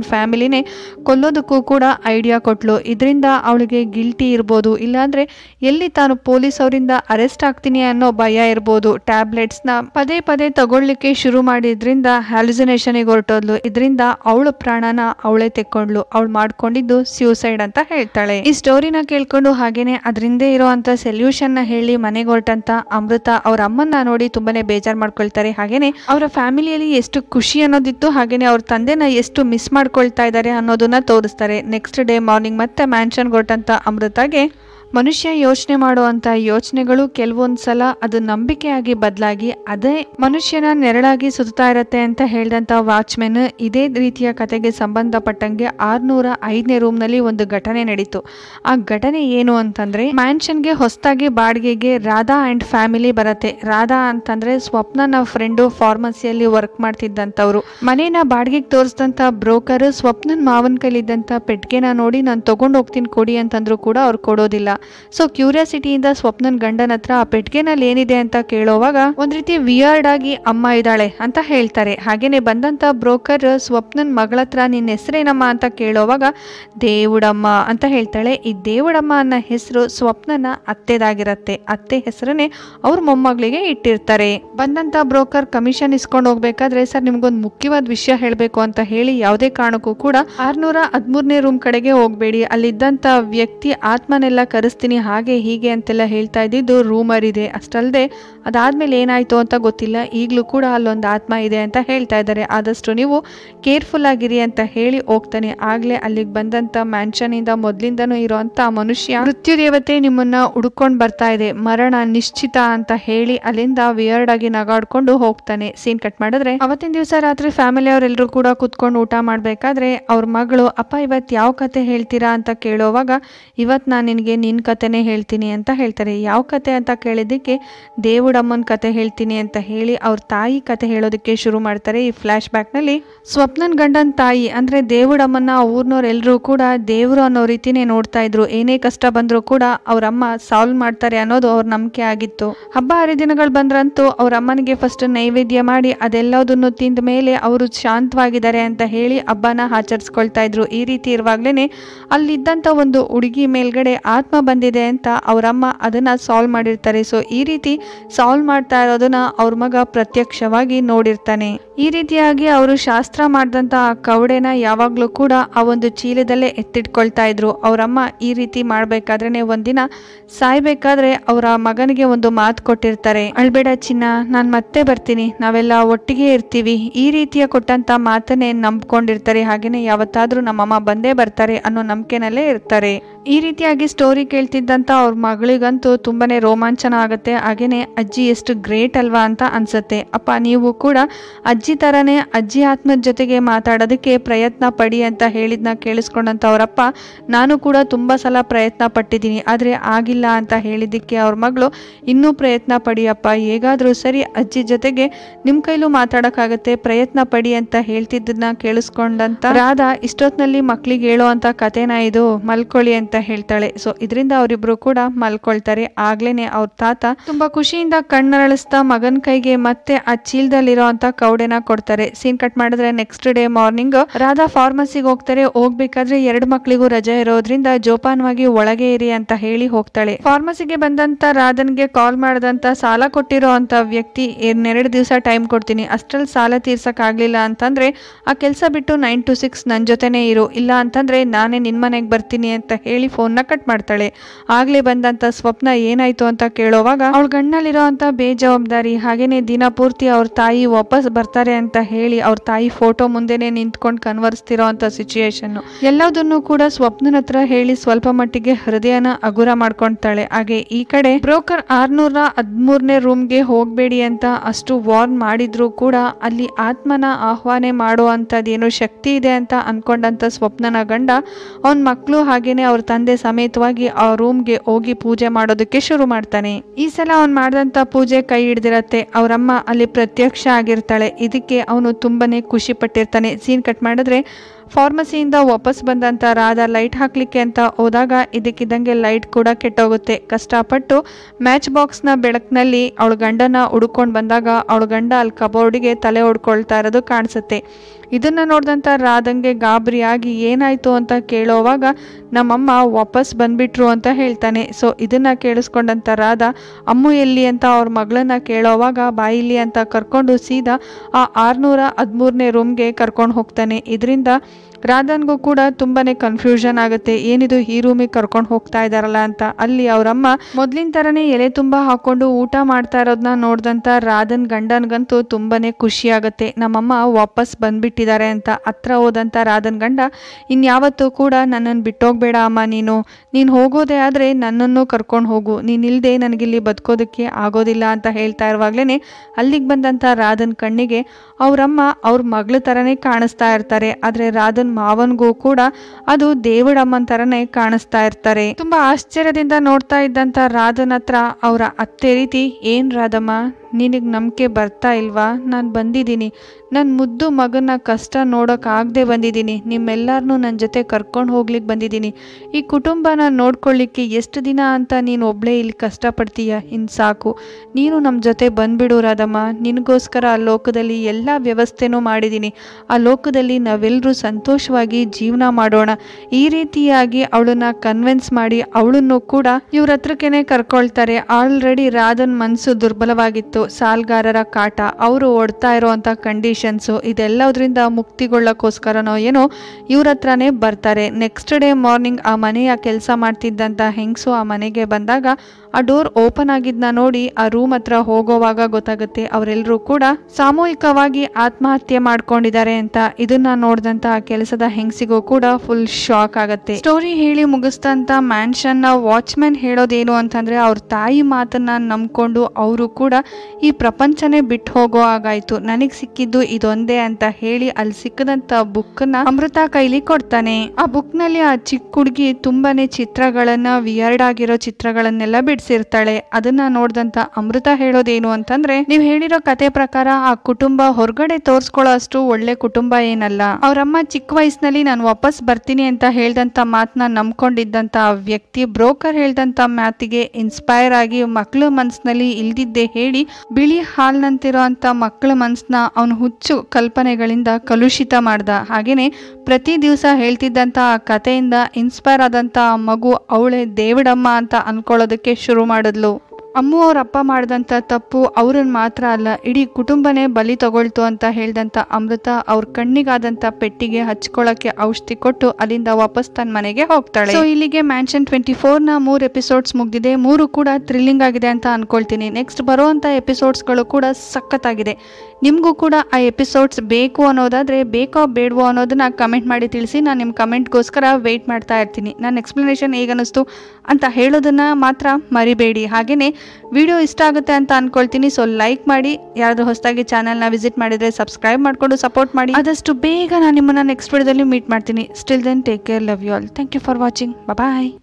ಸ್ವಪ್ನನ್ ಫ್ಯಾಮಿಲಿನೇ ಕೊಲ್ಲೋದಕ್ಕೂ ಕೂಡ ಐಡಿಯಾ ಕೊಟ್ಲು. ಇದರಿಂದ ಅವಳಿಗೆ ಗಿಲ್ಟಿ ಇರ್ಬೋದು, ಇಲ್ಲಾಂದ್ರೆ ಎಲ್ಲಿ ತಾನು ಪೊಲೀಸ್ ಅವರಿಂದ ಅರೆಸ್ಟ್ ಆಗ್ತೀನಿ ಅನ್ನೋ ಭಯ ಇರ್ಬೋದು. ಟ್ಯಾಬ್ಲೆಟ್ಸ್ನ ಪದೇ ಪದೇ ತಗೊಳ್ಳಿಕ್ಕೆ ಶುರು ಮಾಡಿದ್ರಿಂದ ಹ್ಯಾಲುಸಿನೇಷನ್ಗೆ ಹೊರಟೋದ್ಲು. ಇದರಿಂದ ಅವಳ ಪ್ರಾಣನ ಅವಳೇ ತೆಕ್ಕೊಂಡ್ಲು. ಅವಳು ಮಾಡ್ಕೊಂಡಿದ್ದು ಸ್ಯೂಸೈಡ್ ಅಂತ ಹೇಳ್ತಾಳೆ. ಈ ಸ್ಟೋರಿನ ಕೇಳ್ಕೊಂಡು ಹಾಗೇನೆ ಅದರಿಂದ ಇರೋಂಥ ಸೊಲ್ಯೂಷನ್ ನ ಹೇಳಿ ಮನೆಗೆ ಹೊರಟಂತ ಅಮೃತ ಅವ್ರ ಅಮ್ಮನ್ನ ನೋಡಿ ತುಂಬಾನೇ ಬೇಜಾರ್ ಮಾಡ್ಕೊಳ್ತಾರೆ. ಹಾಗೇನೆ ಅವರ ಫ್ಯಾಮಿಲಿಯಲ್ಲಿ ಎಷ್ಟು ಖುಷಿ ಅನ್ನೋದಿತ್ತು, ಹಾಗೇನೆ ಅವ್ರ ತಂದೆನ ಎಷ್ಟು ಮಿಸ್ ಮಾಡ್ಕೊಳ್ತಾ ಇದ್ದಾರೆ ಅನ್ನೋದನ್ನ ತೋರಿಸ್ತಾರೆ. ನೆಕ್ಸ್ಟ್ ಡೇ ಮಾರ್ನಿಂಗ್ ಮತ್ತೆ ಮ್ಯಾನ್ಷನ್ ಹೊರಟಂತ ಅಮೃತಗೆ ಮನುಷ್ಯ ಯೋಚನೆ ಮಾಡುವಂತ ಯೋಚನೆಗಳು ಕೆಲವೊಂದ್ಸಲ ಅದು ನಂಬಿಕೆಯಾಗಿ ಬದಲಾಗಿ ಅದೇ ಮನುಷ್ಯನ ನೆರಳಾಗಿ ಸುತ್ತಾ ಇರತ್ತೆ ಅಂತ ಹೇಳಿದಂತ ವಾಚ್ಮೆನ್ ಇದೇ ರೀತಿಯ ಕತೆಗೆ ಸಂಬಂಧಪಟ್ಟಂಗೆ ಆರ್ನೂರ ಐದನೇ ರೂಮ್ ನಲ್ಲಿ ಒಂದು ಘಟನೆ ನಡೀತು. ಆ ಘಟನೆ ಏನು ಅಂತಂದ್ರೆ, ಮ್ಯಾನ್ಷನ್ಗೆ ಹೊಸದಾಗಿ ಬಾಡಿಗೆಗೆ ರಾಧಾ ಅಂಡ್ ಫ್ಯಾಮಿಲಿ ಬರತ್ತೆ. ರಾಧಾ ಅಂತಂದ್ರೆ ಸ್ವಪ್ನನ ಫ್ರೆಂಡು, ಫಾರ್ಮಸಿಯಲ್ಲಿ ವರ್ಕ್ ಮಾಡ್ತಿದ್ದಂಥವ್ರು. ಮನೇನ ಬಾಡಿಗೆಗೆ ತೋರಿಸಿದಂತ ಬ್ರೋಕರ್ ಸ್ವಪ್ನನ್ ಮಾವನ್ ಕೈಲಿದ್ದಂತ ಪೆಟ್ಟಿಗೆನ ನೋಡಿ ನಾನು ತಗೊಂಡ್ ಹೋಗ್ತೀನಿ ಕೊಡಿ ಅಂತಂದ್ರು ಕೂಡ ಅವ್ರು ಕೊಡೋದಿಲ್ಲ. ಸೊ ಕ್ಯೂರಿಯಾಸಿಟಿಯಿಂದ ಸ್ವಪ್ನನ್ ಗಂಡನ ಹತ್ರ ಆ ಪೆಟ್ಟಿಗೆನಲ್ಲಿ ಏನಿದೆ ಅಂತ ಕೇಳೋವಾಗ ಒಂದ್ ರೀತಿ ವಿಯರ್ಡ್ ಆಗಿ ಅಮ್ಮ ಇದ್ದಾಳೆ ಅಂತ ಹೇಳ್ತಾರೆ. ಹಾಗೇನೆ ಬಂದಂತ ಬ್ರೋಕರ್ ಸ್ವಪ್ನನ್ ಮಗಳ ಹತ್ರ ನಿನ್ನ ಹೆಸರೇನಮ್ಮ ಅಂತ ಕೇಳೋವಾಗ ದೇವುಡಮ್ಮ ಅಂತ ಹೇಳ್ತಾಳೆ. ಈ ದೇವುಡಮ್ಮ ಅನ್ನೋ ಹೆಸರು ಸ್ವಪ್ನನ ಅತ್ತೆದಾಗಿರತ್ತೆ. ಅತ್ತೆ ಹೆಸರನ್ನೇ ಅವ್ರ ಮೊಮ್ಮಗಳಿಗೆ ಇಟ್ಟಿರ್ತಾರೆ. ಬಂದಂತ ಬ್ರೋಕರ್ ಕಮಿಷನ್ ಇಸ್ಕೊಂಡು ಹೋಗ್ಬೇಕಾದ್ರೆ, ಸರ್ ನಿಮ್ಗೊಂದು ಮುಖ್ಯವಾದ ವಿಷಯ ಹೇಳ್ಬೇಕು ಅಂತ ಹೇಳಿ ಯಾವುದೇ ಕಾರಣಕ್ಕೂ ಕೂಡ ಆರ್ನೂರ ಹದ್ಮೂರನೇ ರೂಮ್ ಕಡೆಗೆ ಹೋಗ್ಬೇಡಿ, ಅಲ್ಲಿದ್ದಂತ ವ್ಯಕ್ತಿ ಆತ್ಮನೆಲ್ಲ ಕರೆಸ್ತೀನಿ ಹಾಗೆ ಹೀಗೆ ಅಂತೆಲ್ಲ ಹೇಳ್ತಾ ಇದ್ದಿದ್ದು ರೂಮರ್ ಇದೆ. ಅಷ್ಟಲ್ಲದೆ ಅದಾದ್ಮೇಲೆ ಏನಾಯ್ತು ಅಂತ ಗೊತ್ತಿಲ್ಲ, ಈಗಲೂ ಕೂಡ ಅಲ್ಲೊಂದು ಆತ್ಮ ಇದೆ ಅಂತ ಹೇಳ್ತಾ ಇದ್ದಾರೆ. ಆದಷ್ಟು ನೀವು ಕೇರ್ಫುಲ್ ಆಗಿರಿ ಅಂತ ಹೇಳಿ ಹೋಗ್ತಾನೆ. ಆಗ್ಲೇ ಅಲ್ಲಿಗೆ ಬಂದಂತ ಮ್ಯಾನ್ಷನ್ ಇಂದ ಮೊದ್ಲಿಂದನೂ ಇರೋಂತ ಮನುಷ್ಯ ಮೃತ್ಯು ದೇವತೆ ನಿಮ್ಮನ್ನ ಹುಡ್ಕೊಂಡ್ ಬರ್ತಾ ಇದೆ, ಮರಣ ನಿಶ್ಚಿತ ಅಂತ ಹೇಳಿ ಅಲ್ಲಿಂದ ವಿಯರ್ಡ್ ಆಗಿ ನಗಾಡ್ಕೊಂಡು ಹೋಗ್ತಾನೆ. ಸೀನ್ ಕಟ್ ಮಾಡಿದ್ರೆ ಅವತ್ತಿನ ದಿವಸ ರಾತ್ರಿ ಫ್ಯಾಮಿಲಿ ಅವರೆಲ್ಲರೂ ಕೂಡ ಕುತ್ಕೊಂಡು ಊಟ ಮಾಡ್ಬೇಕಾದ್ರೆ ಅವ್ರ ಮಗಳು, ಅಪ್ಪ ಇವತ್ ಯಾವ ಕತೆ ಹೇಳ್ತೀರಾ ಅಂತ ಕೇಳೋವಾಗ, ಇವತ್ ನಾನು ನಿನಗೆ ನಿನ್ ಕತೆನೇ ಹೇಳ್ತೀನಿ ಅಂತ ಹೇಳ್ತಾರೆ. ಯಾವ ಕತೆ ಅಂತ ಕೇಳಿದ್ದಕ್ಕೆ ದೇವುಡಮ್ಮನ ಕತೆ ಹೇಳ್ತೀನಿ ಅಂತ ಹೇಳಿ ಅವ್ರ ತಾಯಿ ಕತೆ ಹೇಳೋದಕ್ಕೆ ಶುರು ಮಾಡ್ತಾರೆ. ಈ ಫ್ಲಾಶ್ ಬ್ಯಾಕ್ ನಲ್ಲಿ ಸ್ವಪ್ನನ್ ಗಂಡನ್ ತಾಯಿ ಅಂದ್ರೆ ದೇವುಡಮ್ಮನ ಊರ್ನವ್ರೆಲ್ಲರೂ ಕೂಡ ದೇವ್ರು ಅನ್ನೋ ರೀತಿನೇ ನೋಡ್ತಾ ಇದ್ರು. ಏನೇ ಕಷ್ಟ ಬಂದ್ರು ಕೂಡ ಅವ್ರಮ್ಮ ಸಾಲ್ವ್ ಮಾಡ್ತಾರೆ ಅನ್ನೋದು ಅವ್ರ ನಂಬಿಕೆ ಆಗಿತ್ತು. ಹಬ್ಬ ಹರಿದಿನಗಳು ಬಂದ್ರಂತೂ ಅವ್ರ ಅಮ್ಮನಿಗೆ ಫಸ್ಟ್ ನೈವೇದ್ಯ ಮಾಡಿ ಅದೆಲ್ಲದನ್ನು ತಿಂದ ಮೇಲೆ ಅವರು ಶಾಂತವಾಗಿದ್ದಾರೆ ಅಂತ ಹೇಳಿ ಹಬ್ಬನ ಆಚರಿಸ್ಕೊಳ್ತಾ ಇದ್ರು. ಈ ರೀತಿ ಇರುವಾಗ್ಲೇನೆ ಅಲ್ಲಿದ್ದಂತ ಒಂದು ಹುಡುಗಿ ಮೇಲ್ಗಡೆ ಆತ್ಮ ಬಂದಿದೆ ಅಂತ ಅವರಮ್ಮ ಅದನ್ನ ಸಾಲ್ವ್ ಮಾಡಿರ್ತಾರೆ. ಸೊ ಈ ರೀತಿ ಸಾಲ್ವ್ ಮಾಡ್ತಾ ಇರೋದನ್ನ ಅವ್ರ ಮಗ ಪ್ರತ್ಯಕ್ಷವಾಗಿ ನೋಡಿರ್ತಾನೆ. ಈ ರೀತಿಯಾಗಿ ಅವರು ಶಾಸ್ತ್ರ ಮಾಡಿದಂತ ಆ ಕವಡೆನ ಯಾವಾಗ್ಲೂ ಕೂಡ ಆ ಒಂದು ಚೀಲದಲ್ಲೇ ಎತ್ತಿಟ್ಕೊಳ್ತಾ ಇದ್ರು. ಅವರಮ್ಮ ಈ ರೀತಿ ಮಾಡ್ಬೇಕಾದ್ರೆ ಒಂದಿನ ಸಾಯ್ಬೇಕಾದ್ರೆ ಅವರ ಮಗನಿಗೆ ಒಂದು ಮಾತು ಕೊಟ್ಟಿರ್ತಾರೆ, ಅಳ್ಬೇಡ ಚಿನ್ನ, ನಾನ್ ಮತ್ತೆ ಬರ್ತೀನಿ, ನಾವೆಲ್ಲ ಒಟ್ಟಿಗೆ ಇರ್ತೀವಿ. ಈ ರೀತಿಯ ಕೊಟ್ಟಂತ ಮಾತನ್ನೇ ನಂಬ್ಕೊಂಡಿರ್ತಾರೆ. ಹಾಗೇನೆ ಯಾವತ್ತಾದ್ರೂ ನಮ್ಮಮ್ಮ ಬಂದೇ ಬರ್ತಾರೆ ಅನ್ನೋ ನಂಬಿಕೆನಲ್ಲೇ ಇರ್ತಾರೆ. ಈ ರೀತಿಯಾಗಿ ಸ್ಟೋರಿ ಕೇಳ್ತಿದ್ದಂತ ಅವ್ರ ಮಗಳಿಗಂತೂ ತುಂಬಾನೇ ರೋಮಾಂಚನ ಆಗುತ್ತೆ. ಹಾಗೇನೆ ಅಜ್ಜಿ ಎಷ್ಟು ಗ್ರೇಟ್ ಅಲ್ವಾ ಅಂತ ಅನ್ಸುತ್ತೆ. ಅಪ್ಪ ನೀವು ಕೂಡ ಅಜ್ಜಿ ತರನೇ ಅಜ್ಜಿ ಆತ್ಮದ ಜೊತೆಗೆ ಮಾತಾಡೋದಕ್ಕೆ ಪ್ರಯತ್ನ ಪಡಿ ಅಂತ ಹೇಳಿದ್ನ ಕೇಳಿಸ್ಕೊಂಡಂತ ಅವರಪ್ಪ, ನಾನು ಕೂಡ ತುಂಬಾ ಸಲ ಪ್ರಯತ್ನ ಪಟ್ಟಿದ್ದೀನಿ ಆದ್ರೆ ಆಗಿಲ್ಲ ಅಂತ ಹೇಳಿದ್ದಕ್ಕೆ ಅವ್ರ ಮಗಳು, ಇನ್ನೂ ಪ್ರಯತ್ನ ಪಡಿಯಪ್ಪ, ಹೇಗಾದ್ರೂ ಸರಿ ಅಜ್ಜಿ ಜೊತೆಗೆ ನಿಮ್ ಕೈಲೂ ಮಾತಾಡಕ್ಕಾಗತ್ತೆ, ಪ್ರಯತ್ನ ಪಡಿ ಅಂತ ಹೇಳ್ತಿದ್ದನ್ನ ಕೇಳಿಸ್ಕೊಂಡಂತ ರಾಧಾ, ಇಷ್ಟೊತ್ನಲ್ಲಿ ಮಕ್ಳಿಗೆ ಹೇಳೋ ಅಂತ ಕಥೆನ ಇದು, ಮಲ್ಕೊಳ್ಳಿ ಅಂತ ಹೇಳ್ತಾಳೆ. ಸೊ ಇದರಿಂದ ಅವರಿಬ್ರು ಕೂಡ ಮಲ್ಕೊಳ್ತಾರೆ. ಆಗ್ಲೇನೆ ಅವ್ರ ತಾತ ತುಂಬಾ ಖುಷಿಯಿಂದ ಕಣ್ಣರಳಿಸ್ತಾ ಮಗನ್ ಕೈಗೆ ಮತ್ತೆ ಆ ಚೀಲದಲ್ಲಿರೋ ಅಂತ ಕೌಡೆನ ಕೊಡ್ತಾರೆ. ಸೀನ್ ಕಟ್ ಮಾಡಿದ್ರೆ ನೆಕ್ಸ್ಟ್ ಡೇ ಮಾರ್ನಿಂಗ್ ರಾಧಾ ಫಾರ್ಮಸಿಗೆ ಹೋಗ್ತಾರೆ. ಹೋಗ್ಬೇಕಾದ್ರೆ ಎರಡು ಮಕ್ಳಿಗೂ ರಜೆ ಇರೋದ್ರಿಂದ ಜೋಪಾನವಾಗಿ ಒಳಗೆ ಇರಿ ಅಂತ ಹೇಳಿ ಹೋಗ್ತಾಳೆ. ಫಾರ್ಮಸಿಗೆ ಬಂದಂತ ರಾಧನ್ಗೆ ಕಾಲ್ ಮಾಡದಂತ ಸಾಲ ಕೊಟ್ಟಿರೋ ಅಂತ ವ್ಯಕ್ತಿ, ಇನ್ನೆರಡು ದಿವಸ ಟೈಮ್ ಕೊಡ್ತೀನಿ, ಅಷ್ಟ್ರಲ್ಲಿ ಸಾಲ ತೀರ್ಸಕ್ ಆಗ್ಲಿಲ್ಲ ಅಂತಂದ್ರೆ ಆ ಕೆಲಸ ಬಿಟ್ಟು ನೈನ್ ಟು ಸಿಕ್ಸ್ ನನ್ ಜೊತೆನೆ ಇರು, ಇಲ್ಲ ಅಂತಂದ್ರೆ ನಾನೇ ನಿನ್ ಮನೆಗೆ ಬರ್ತೀನಿ ಅಂತ ಹೇಳಿ ಫೋನ್ ನ ಕಟ್ ಮಾಡ್ತಾಳೆ. ಆಗ್ಲೇ ಬಂದಂತ ಸ್ವಪ್ನ ಏನಾಯ್ತು ಅಂತ ಕೇಳೋವಾಗ ಅವಳ ಗಣ್ಣಲ್ಲಿರೋ ಅಂತ ಬೇಜವಾಬ್ದಾರಿ, ಹಾಗೇನೆ ದಿನ ಪೂರ್ತಿ ಅವ್ರ ತಾಯಿ ವಾಪಸ್ ಬರ್ತಾರೆ ಅಂತ ಹೇಳಿ ಅವ್ರ ತಾಯಿ ಫೋಟೋ ಮುಂದೆನೆ ನಿಂತ್ಕೊಂಡು ಕನ್ವರ್ಸ್ತಿರೋ ಅಂತ ಸಿಚುಯೇಷನ್ ಎಲ್ಲದನ್ನು ಕೂಡ ಸ್ವಪ್ನನ ಹತ್ರ ಹೇಳಿ ಸ್ವಲ್ಪ ಮಟ್ಟಿಗೆ ಹೃದಯನ ಹಗುರ ಮಾಡ್ಕೊಳ್ತಾಳೆ. ಹಾಗೆ ಈ ಕಡೆ ಬ್ರೋಕರ್ ಆರ್ನೂರ ಹದ್ಮೂರನೇ ರೂಮ್ಗೆ ಹೋಗ್ಬೇಡಿ ಅಂತ ಅಷ್ಟು ವಾರ್ನ್ ಮಾಡಿದ್ರು ಕೂಡ ಅಲ್ಲಿ ಆತ್ಮನ ಆಹ್ವಾನ ಮಾಡೋ ಅಂತದೇನೋ ಶಕ್ತಿ ಇದೆ ಅಂತ ಅನ್ಕೊಂಡಂತ ಸ್ವಪ್ನನ ಗಂಡ ಅವನ್ ಮಕ್ಳು ಹಾಗೇನೆ ಅವ್ರ ತಂದೆ ಸಮೇತವಾಗಿ ಆ ರೂಮ್ಗೆ ಹೋಗಿ ಪೂಜೆ ಮಾಡೋದಕ್ಕೆ ಶುರು ಮಾಡ್ತಾನೆ. ಈ ಸಲ ಅವ್ನ್ ಮಾಡಿದಂತ ಪೂಜೆ ಕೈ ಹಿಡ್ದಿರತ್ತೆ. ಅವರಮ್ಮ ಅಲ್ಲಿ ಪ್ರತ್ಯಕ್ಷ ಆಗಿರ್ತಾಳೆ. ಇದಕ್ಕೆ ಅವನು ತುಂಬಾನೇ ಖುಷಿ ಪಟ್ಟಿರ್ತಾನೆ. ಸೀನ್ ಕಟ್ ಮಾಡಿದ್ರೆ ಫಾರ್ಮಸಿಯಿಂದ ವಾಪಸ್ ಬಂದಂಥ ರಾಧಾ ಲೈಟ್ ಹಾಕ್ಲಿಕ್ಕೆ ಅಂತ ಹೋದಾಗ ಇದಕ್ಕಿದ್ದಂಗೆ ಲೈಟ್ ಕೂಡ ಕೆಟ್ಟೋಗುತ್ತೆ. ಕಷ್ಟಪಟ್ಟು ಮ್ಯಾಚ್ ಬಾಕ್ಸ್ನ ಬೆಳಕಿನಲ್ಲಿ ಅವಳ ಗಂಡನ ಹುಡ್ಕೊಂಡು ಬಂದಾಗ ಅವಳ ಗಂಡ ಅಲ್ಲಿ ಕಬೋರ್ಡಿಗೆ ತಲೆ ಹೊಡ್ಕೊಳ್ತಾ ಇರೋದು ಕಾಣಿಸುತ್ತೆ. ಇದನ್ನು ನೋಡಿದಂಥ ರಾಧಂಗೆ ಗಾಬರಿಯಾಗಿ ಏನಾಯಿತು ಅಂತ ಕೇಳೋವಾಗ ನಮ್ಮಮ್ಮ ವಾಪಸ್ ಬಂದ್ಬಿಟ್ರು ಅಂತ ಹೇಳ್ತಾನೆ. ಸೊ ಇದನ್ನು ಕೇಳಿಸ್ಕೊಂಡಂಥ ರಾಧಾ ಅಮ್ಮು ಎಲ್ಲಿ ಅಂತ ಅವ್ರ ಮಗಳನ್ನ ಕೇಳೋವಾಗ ಬಾಯಿಲಿ ಅಂತ ಕರ್ಕೊಂಡು ಸೀದಾ ಆ ಆರುನೂರ ಹದಿಮೂರನೇ ರೂಮ್ಗೆ ಕರ್ಕೊಂಡು ಹೋಗ್ತಾನೆ. ಇದರಿಂದ ರಾಧನ್ಗೂ ಕೂಡ ತುಂಬಾ ಕನ್ಫ್ಯೂಷನ್ ಆಗುತ್ತೆ, ಏನಿದು ಈ ರೂಮಿಗೆ ಕರ್ಕೊಂಡು ಹೋಗ್ತಾ ಇದ್ದಾರಲ್ಲ ಅಂತ. ಅಲ್ಲಿ ಅವರಮ್ಮ ಮೊದಲಿನ ಥರನೇ ಎಲೆ ತುಂಬ ಹಾಕ್ಕೊಂಡು ಊಟ ಮಾಡ್ತಾ ಇರೋದನ್ನ ನೋಡಿದಂಥ ರಾಧನ್ ಗಂಡನಿಗಂತೂ ತುಂಬಾ ಖುಷಿ ಆಗುತ್ತೆ, ನಮ್ಮಮ್ಮ ವಾಪಸ್ ಬಂದ್ಬಿಟ್ಟಿದ್ದಾರೆ ಅಂತ. ಹತ್ರ ಹೋದಂಥ ರಾಧನ್ ಗಂಡ ಇನ್ಯಾವತ್ತೂ ಕೂಡ ನನ್ನನ್ನು ಬಿಟ್ಟೋಗ್ಬೇಡ ಅಮ್ಮ, ನೀನು ನೀನು ಹೋಗೋದೇ ಆದರೆ ನನ್ನನ್ನು ಕರ್ಕೊಂಡು ಹೋಗು, ನೀನಿಲ್ಲದೆ ನನಗಿಲ್ಲಿ ಬದುಕೋದಕ್ಕೆ ಆಗೋದಿಲ್ಲ ಅಂತ ಹೇಳ್ತಾ ಇರುವಾಗಲೇ ಅಲ್ಲಿಗೆ ಬಂದಂಥ ರಾಧನ್ ಕಣ್ಣಿಗೆ ಅವರಮ್ಮ ಅವ್ರ ಮಗಳ ಥರನೇ ಕಾಣಿಸ್ತಾ ಇರ್ತಾರೆ. ಆದರೆ ರಾಧನ್ ಮಾವನ್ಗೂ ಕೂಡ ಅದು ದೇವಡಮ್ಮನ ಥರನೇ ಕಾಣಿಸ್ತಾ ಇರ್ತಾರೆ. ತುಂಬಾ ಆಶ್ಚರ್ಯದಿಂದ ನೋಡ್ತಾ ಇದ್ದಂಥ ರಾಧನ್ ಹತ್ರ ಅವರ ಅತ್ತೆ ರೀತಿ, ಏನ್ ರಾಧಮ್ಮ ನಿನಗೆ ನಂಬಿಕೆ ಬರ್ತಾ ಇಲ್ವಾ? ನಾನು ಬಂದಿದ್ದೀನಿ, ನನ್ನ ಮುದ್ದು ಮಗನ ಕಷ್ಟ ನೋಡೋಕ್ಕಾಗದೆ ಬಂದಿದ್ದೀನಿ, ನಿಮ್ಮೆಲ್ಲರನ್ನೂ ನನ್ನ ಜೊತೆ ಕರ್ಕೊಂಡು ಹೋಗ್ಲಿಕ್ಕೆ ಬಂದಿದ್ದೀನಿ. ಈ ಕುಟುಂಬನ ನೋಡ್ಕೊಳ್ಳಿಕ್ಕೆ ಎಷ್ಟು ದಿನ ಅಂತ ನೀನು ಒಬ್ಬಳೇ ಇಲ್ಲಿ ಕಷ್ಟಪಡ್ತೀಯ, ಇನ್ನು ಸಾಕು, ನೀನು ನಮ್ಮ ಜೊತೆ ಬಂದ್ಬಿಡು ರಾಧಮ್ಮ, ನಿನಗೋಸ್ಕರ ಆ ಲೋಕದಲ್ಲಿ ಎಲ್ಲ ವ್ಯವಸ್ಥೆನೂ ಮಾಡಿದ್ದೀನಿ, ಆ ಲೋಕದಲ್ಲಿ ನಾವೆಲ್ಲರೂ ಸಂತೋಷವಾಗಿ ಜೀವನ ಮಾಡೋಣ. ಈ ರೀತಿಯಾಗಿ ಅವಳನ್ನ ಕನ್ವಿನ್ಸ್ ಮಾಡಿ ಅವಳನ್ನು ಕೂಡ ಇವ್ರ ಹತ್ರಕ್ಕೇನೆ ಕರ್ಕೊಳ್ತಾರೆ. ಆಲ್ರೆಡಿ ರಾಧನ್ ಮನಸ್ಸು ದುರ್ಬಲವಾಗಿತ್ತು, ಸಾಲ್ಗಾರರ ಕಾಟ, ಅವರು ಓಡ್ತಾ ಇರೋವಂಥ ಕಂಡೀಷನ್ಸು, ಇದೆಲ್ಲದರಿಂದ ಮುಕ್ತಿಗೊಳ್ಳೋಕ್ಕೋಸ್ಕರನೋ ಏನೋ ಇವ್ರ ಹತ್ರನೇ ಬರ್ತಾರೆ. ನೆಕ್ಸ್ಟ್ ಡೇ ಮಾರ್ನಿಂಗ್ ಆ ಮನೆಯ ಕೆಲಸ ಮಾಡ್ತಿದ್ದಂಥ ಹೆಂಗಸು ಆ ಮನೆಗೆ ಬಂದಾಗ ಆ ಡೋರ್ ಓಪನ್ ಆಗಿದ್ನ ನೋಡಿ ಆ ರೂಮ್ ಹತ್ರ ಹೋಗೋವಾಗ ಗೊತ್ತಾಗುತ್ತೆ ಅವರೆಲ್ಲರೂ ಕೂಡ ಸಾಮೂಹಿಕವಾಗಿ ಆತ್ಮಹತ್ಯೆ ಮಾಡ್ಕೊಂಡಿದ್ದಾರೆ ಅಂತ. ಇದನ್ನ ನೋಡಿದಂಥ ಆ ಕೆಲಸದ ಹೆಂಗಸಿಗೂ ಕೂಡ ಫುಲ್ ಶಾಕ್ ಆಗುತ್ತೆ. ಸ್ಟೋರಿ ಹೇಳಿ ಮುಗಿಸ್ತಂತ ಮ್ಯಾನ್ಷನ್ ನ ವಾಚ್ಮ್ಯಾನ್ ಹೇಳೋದೇನು ಅಂತಂದ್ರೆ ಅವ್ರ ತಾಯಿ ಮಾತನ್ನ ನಂಬ್ಕೊಂಡು ಅವರು ಕೂಡ ಈ ಪ್ರಪಂಚನೇ ಬಿಟ್ಟು ಹೋಗೋ ಹಾಗಾಯ್ತು, ನನಗ್ ಸಿಕ್ಕಿದ್ದು ಇದೊಂದೇ ಅಂತ ಹೇಳಿ ಅಲ್ಲಿ ಸಿಕ್ಕದಂತ ಬುಕ್ ನ ಅಮೃತ ಕೈಲಿ ಕೊಡ್ತಾನೆ. ಆ ಬುಕ್ ನಲ್ಲಿ ಆ ಚಿಕ್ಕ ಹುಡುಗಿ ತುಂಬಾನೇ ಚಿತ್ರಗಳನ್ನ ವಿಯರ್ಡ್ ಆಗಿರೋ ಚಿತ್ರಗಳನ್ನೆಲ್ಲ ಬಿಡಿಸಿರ್ತಾಳೆ. ಅದನ್ನ ನೋಡ್ದಂತ ಅಮೃತ ಹೇಳೋದೇನು ಅಂತಂದ್ರೆ, ನೀವ್ ಹೇಳಿರೋ ಕತೆ ಪ್ರಕಾರ ಆ ಕುಟುಂಬ ಹೊರಗಡೆ ತೋರ್ಸ್ಕೊಳ್ಳೋ ಅಷ್ಟು ಒಳ್ಳೆ ಕುಟುಂಬ ಏನಲ್ಲ. ಅವ್ರಮ್ಮ ಚಿಕ್ಕ ವಯಸ್ಸಿನಲ್ಲಿ ನಾನು ವಾಪಸ್ ಬರ್ತೀನಿ ಅಂತ ಹೇಳ್ದಂತ ಮಾತನ್ನ ನಂಬ್ಕೊಂಡಿದ್ದಂತ ವ್ಯಕ್ತಿ ಬ್ರೋಕರ್ ಹೇಳ್ದಂತ ಮಾತಿಗೆ ಇನ್ಸ್ಪೈರ್ ಆಗಿ ಮಕ್ಕಳ ಮನ್ಸಿನಲ್ಲಿ ಇಲ್ದಿದ್ದೆ ಹೇಳಿ ಬಿಳಿ ಹಾಲ್ನಂತಿರೋ ಅಂತ ಮಕ್ಕಳ ಮನ್ಸನ್ನ ಅವನು ಹುಚ್ಚು ಕಲ್ಪನೆಗಳಿಂದ ಕಲುಷಿತ ಮಾಡ್ದ. ಹಾಗೇನೆ ಪ್ರತಿ ದಿವಸ ಹೇಳ್ತಿದ್ದಂತ ಆ ಕಥೆಯಿಂದ ಇನ್ಸ್ಪೈರ್ ಆದಂತ ಆ ಮಗು ಅವಳೇ ದೇವಡಮ್ಮ ಅಂತ ಅನ್ಕೊಳ್ಳೋದಕ್ಕೆ ಶುರು ಮಾಡಿದ್ಲು. ಅಮ್ಮು ಅವ್ರ ಅಪ್ಪ ಮಾಡಿದಂಥ ತಪ್ಪು ಅವ್ರನ್ನ ಮಾತ್ರ ಅಲ್ಲ, ಇಡೀ ಕುಟುಂಬನೇ ಬಲಿ ತಗೊಳ್ತು ಅಂತ ಹೇಳ್ದಂಥ ಅಮೃತ ಅವ್ರ ಕಣ್ಣಿಗಾದಂಥ ಪೆಟ್ಟಿಗೆ ಹಚ್ಕೊಳ್ಳೋಕೆ ಔಷಧಿ ಕೊಟ್ಟು ಅಲ್ಲಿಂದ ವಾಪಸ್ ತನ್ನ ಮನೆಗೆ ಹೋಗ್ತಾಳೆ. ಸೊ ಇಲ್ಲಿಗೆ ಮ್ಯಾನ್ಷನ್ ಟ್ವೆಂಟಿ ಫೋರ್ ನ ಮೂರು ಎಪಿಸೋಡ್ಸ್ ಮುಗ್ದಿದೆ. ಮೂರು ಕೂಡ ಥ್ರಿಲ್ಲಿಂಗ್ ಆಗಿದೆ ಅಂತ ಅನ್ಕೊಳ್ತೀನಿ. ನೆಕ್ಸ್ಟ್ ಬರುವಂಥ ಎಪಿಸೋಡ್ಸ್ಗಳು ಕೂಡ ಸಖತ್ತಾಗಿದೆ. ನಿಮಗೂ ಕೂಡ ಆ ಎಪಿಸೋಡ್ಸ್ ಬೇಕು ಅನ್ನೋದಾದರೆ ಬೇಕೋ ಬೇಡವೋ ಅನ್ನೋದನ್ನ ಕಮೆಂಟ್ ಮಾಡಿ ತಿಳಿಸಿ. ನಾನು ನಿಮ್ಮ ಕಮೆಂಟ್ಗೋಸ್ಕರ ವೆಯ್ಟ್ ಮಾಡ್ತಾ ಇರ್ತೀನಿ. ನನ್ನ ಎಕ್ಸ್ಪ್ಲನೇಷನ್ ಹೇಗನ್ನಿಸ್ತು ಅಂತ ಹೇಳೋದನ್ನ ಮಾತ್ರ ಮರಿಬೇಡಿ. ಹಾಗೆಯೇ ವಿಡಿಯೋ ಇಷ್ಟ ಆಗುತ್ತೆ ಅಂತ ಅನ್ಕೊಳ್ತೀನಿ. ಸೊ ಲೈಕ್ ಮಾಡಿ, ಯಾರಾದರೂ ಹೊಸದಾಗಿ ಚಾನಲ್ನ ವಿಸಿಟ್ ಮಾಡಿದರೆ ಸಬ್ಸ್ಕ್ರೈಬ್ ಮಾಡಿಕೊಂಡು ಸಪೋರ್ಟ್ ಮಾಡಿ. ಆದಷ್ಟು ಬೇಗ ನಾನು ನಿಮ್ಮನ್ನು ನೆಕ್ಸ್ಟ್ ವಿಡಿಯೋದಲ್ಲಿ ಮೀಟ್ ಮಾಡ್ತೀನಿ. Still then take care, love you all. Thank you for watching. Bye.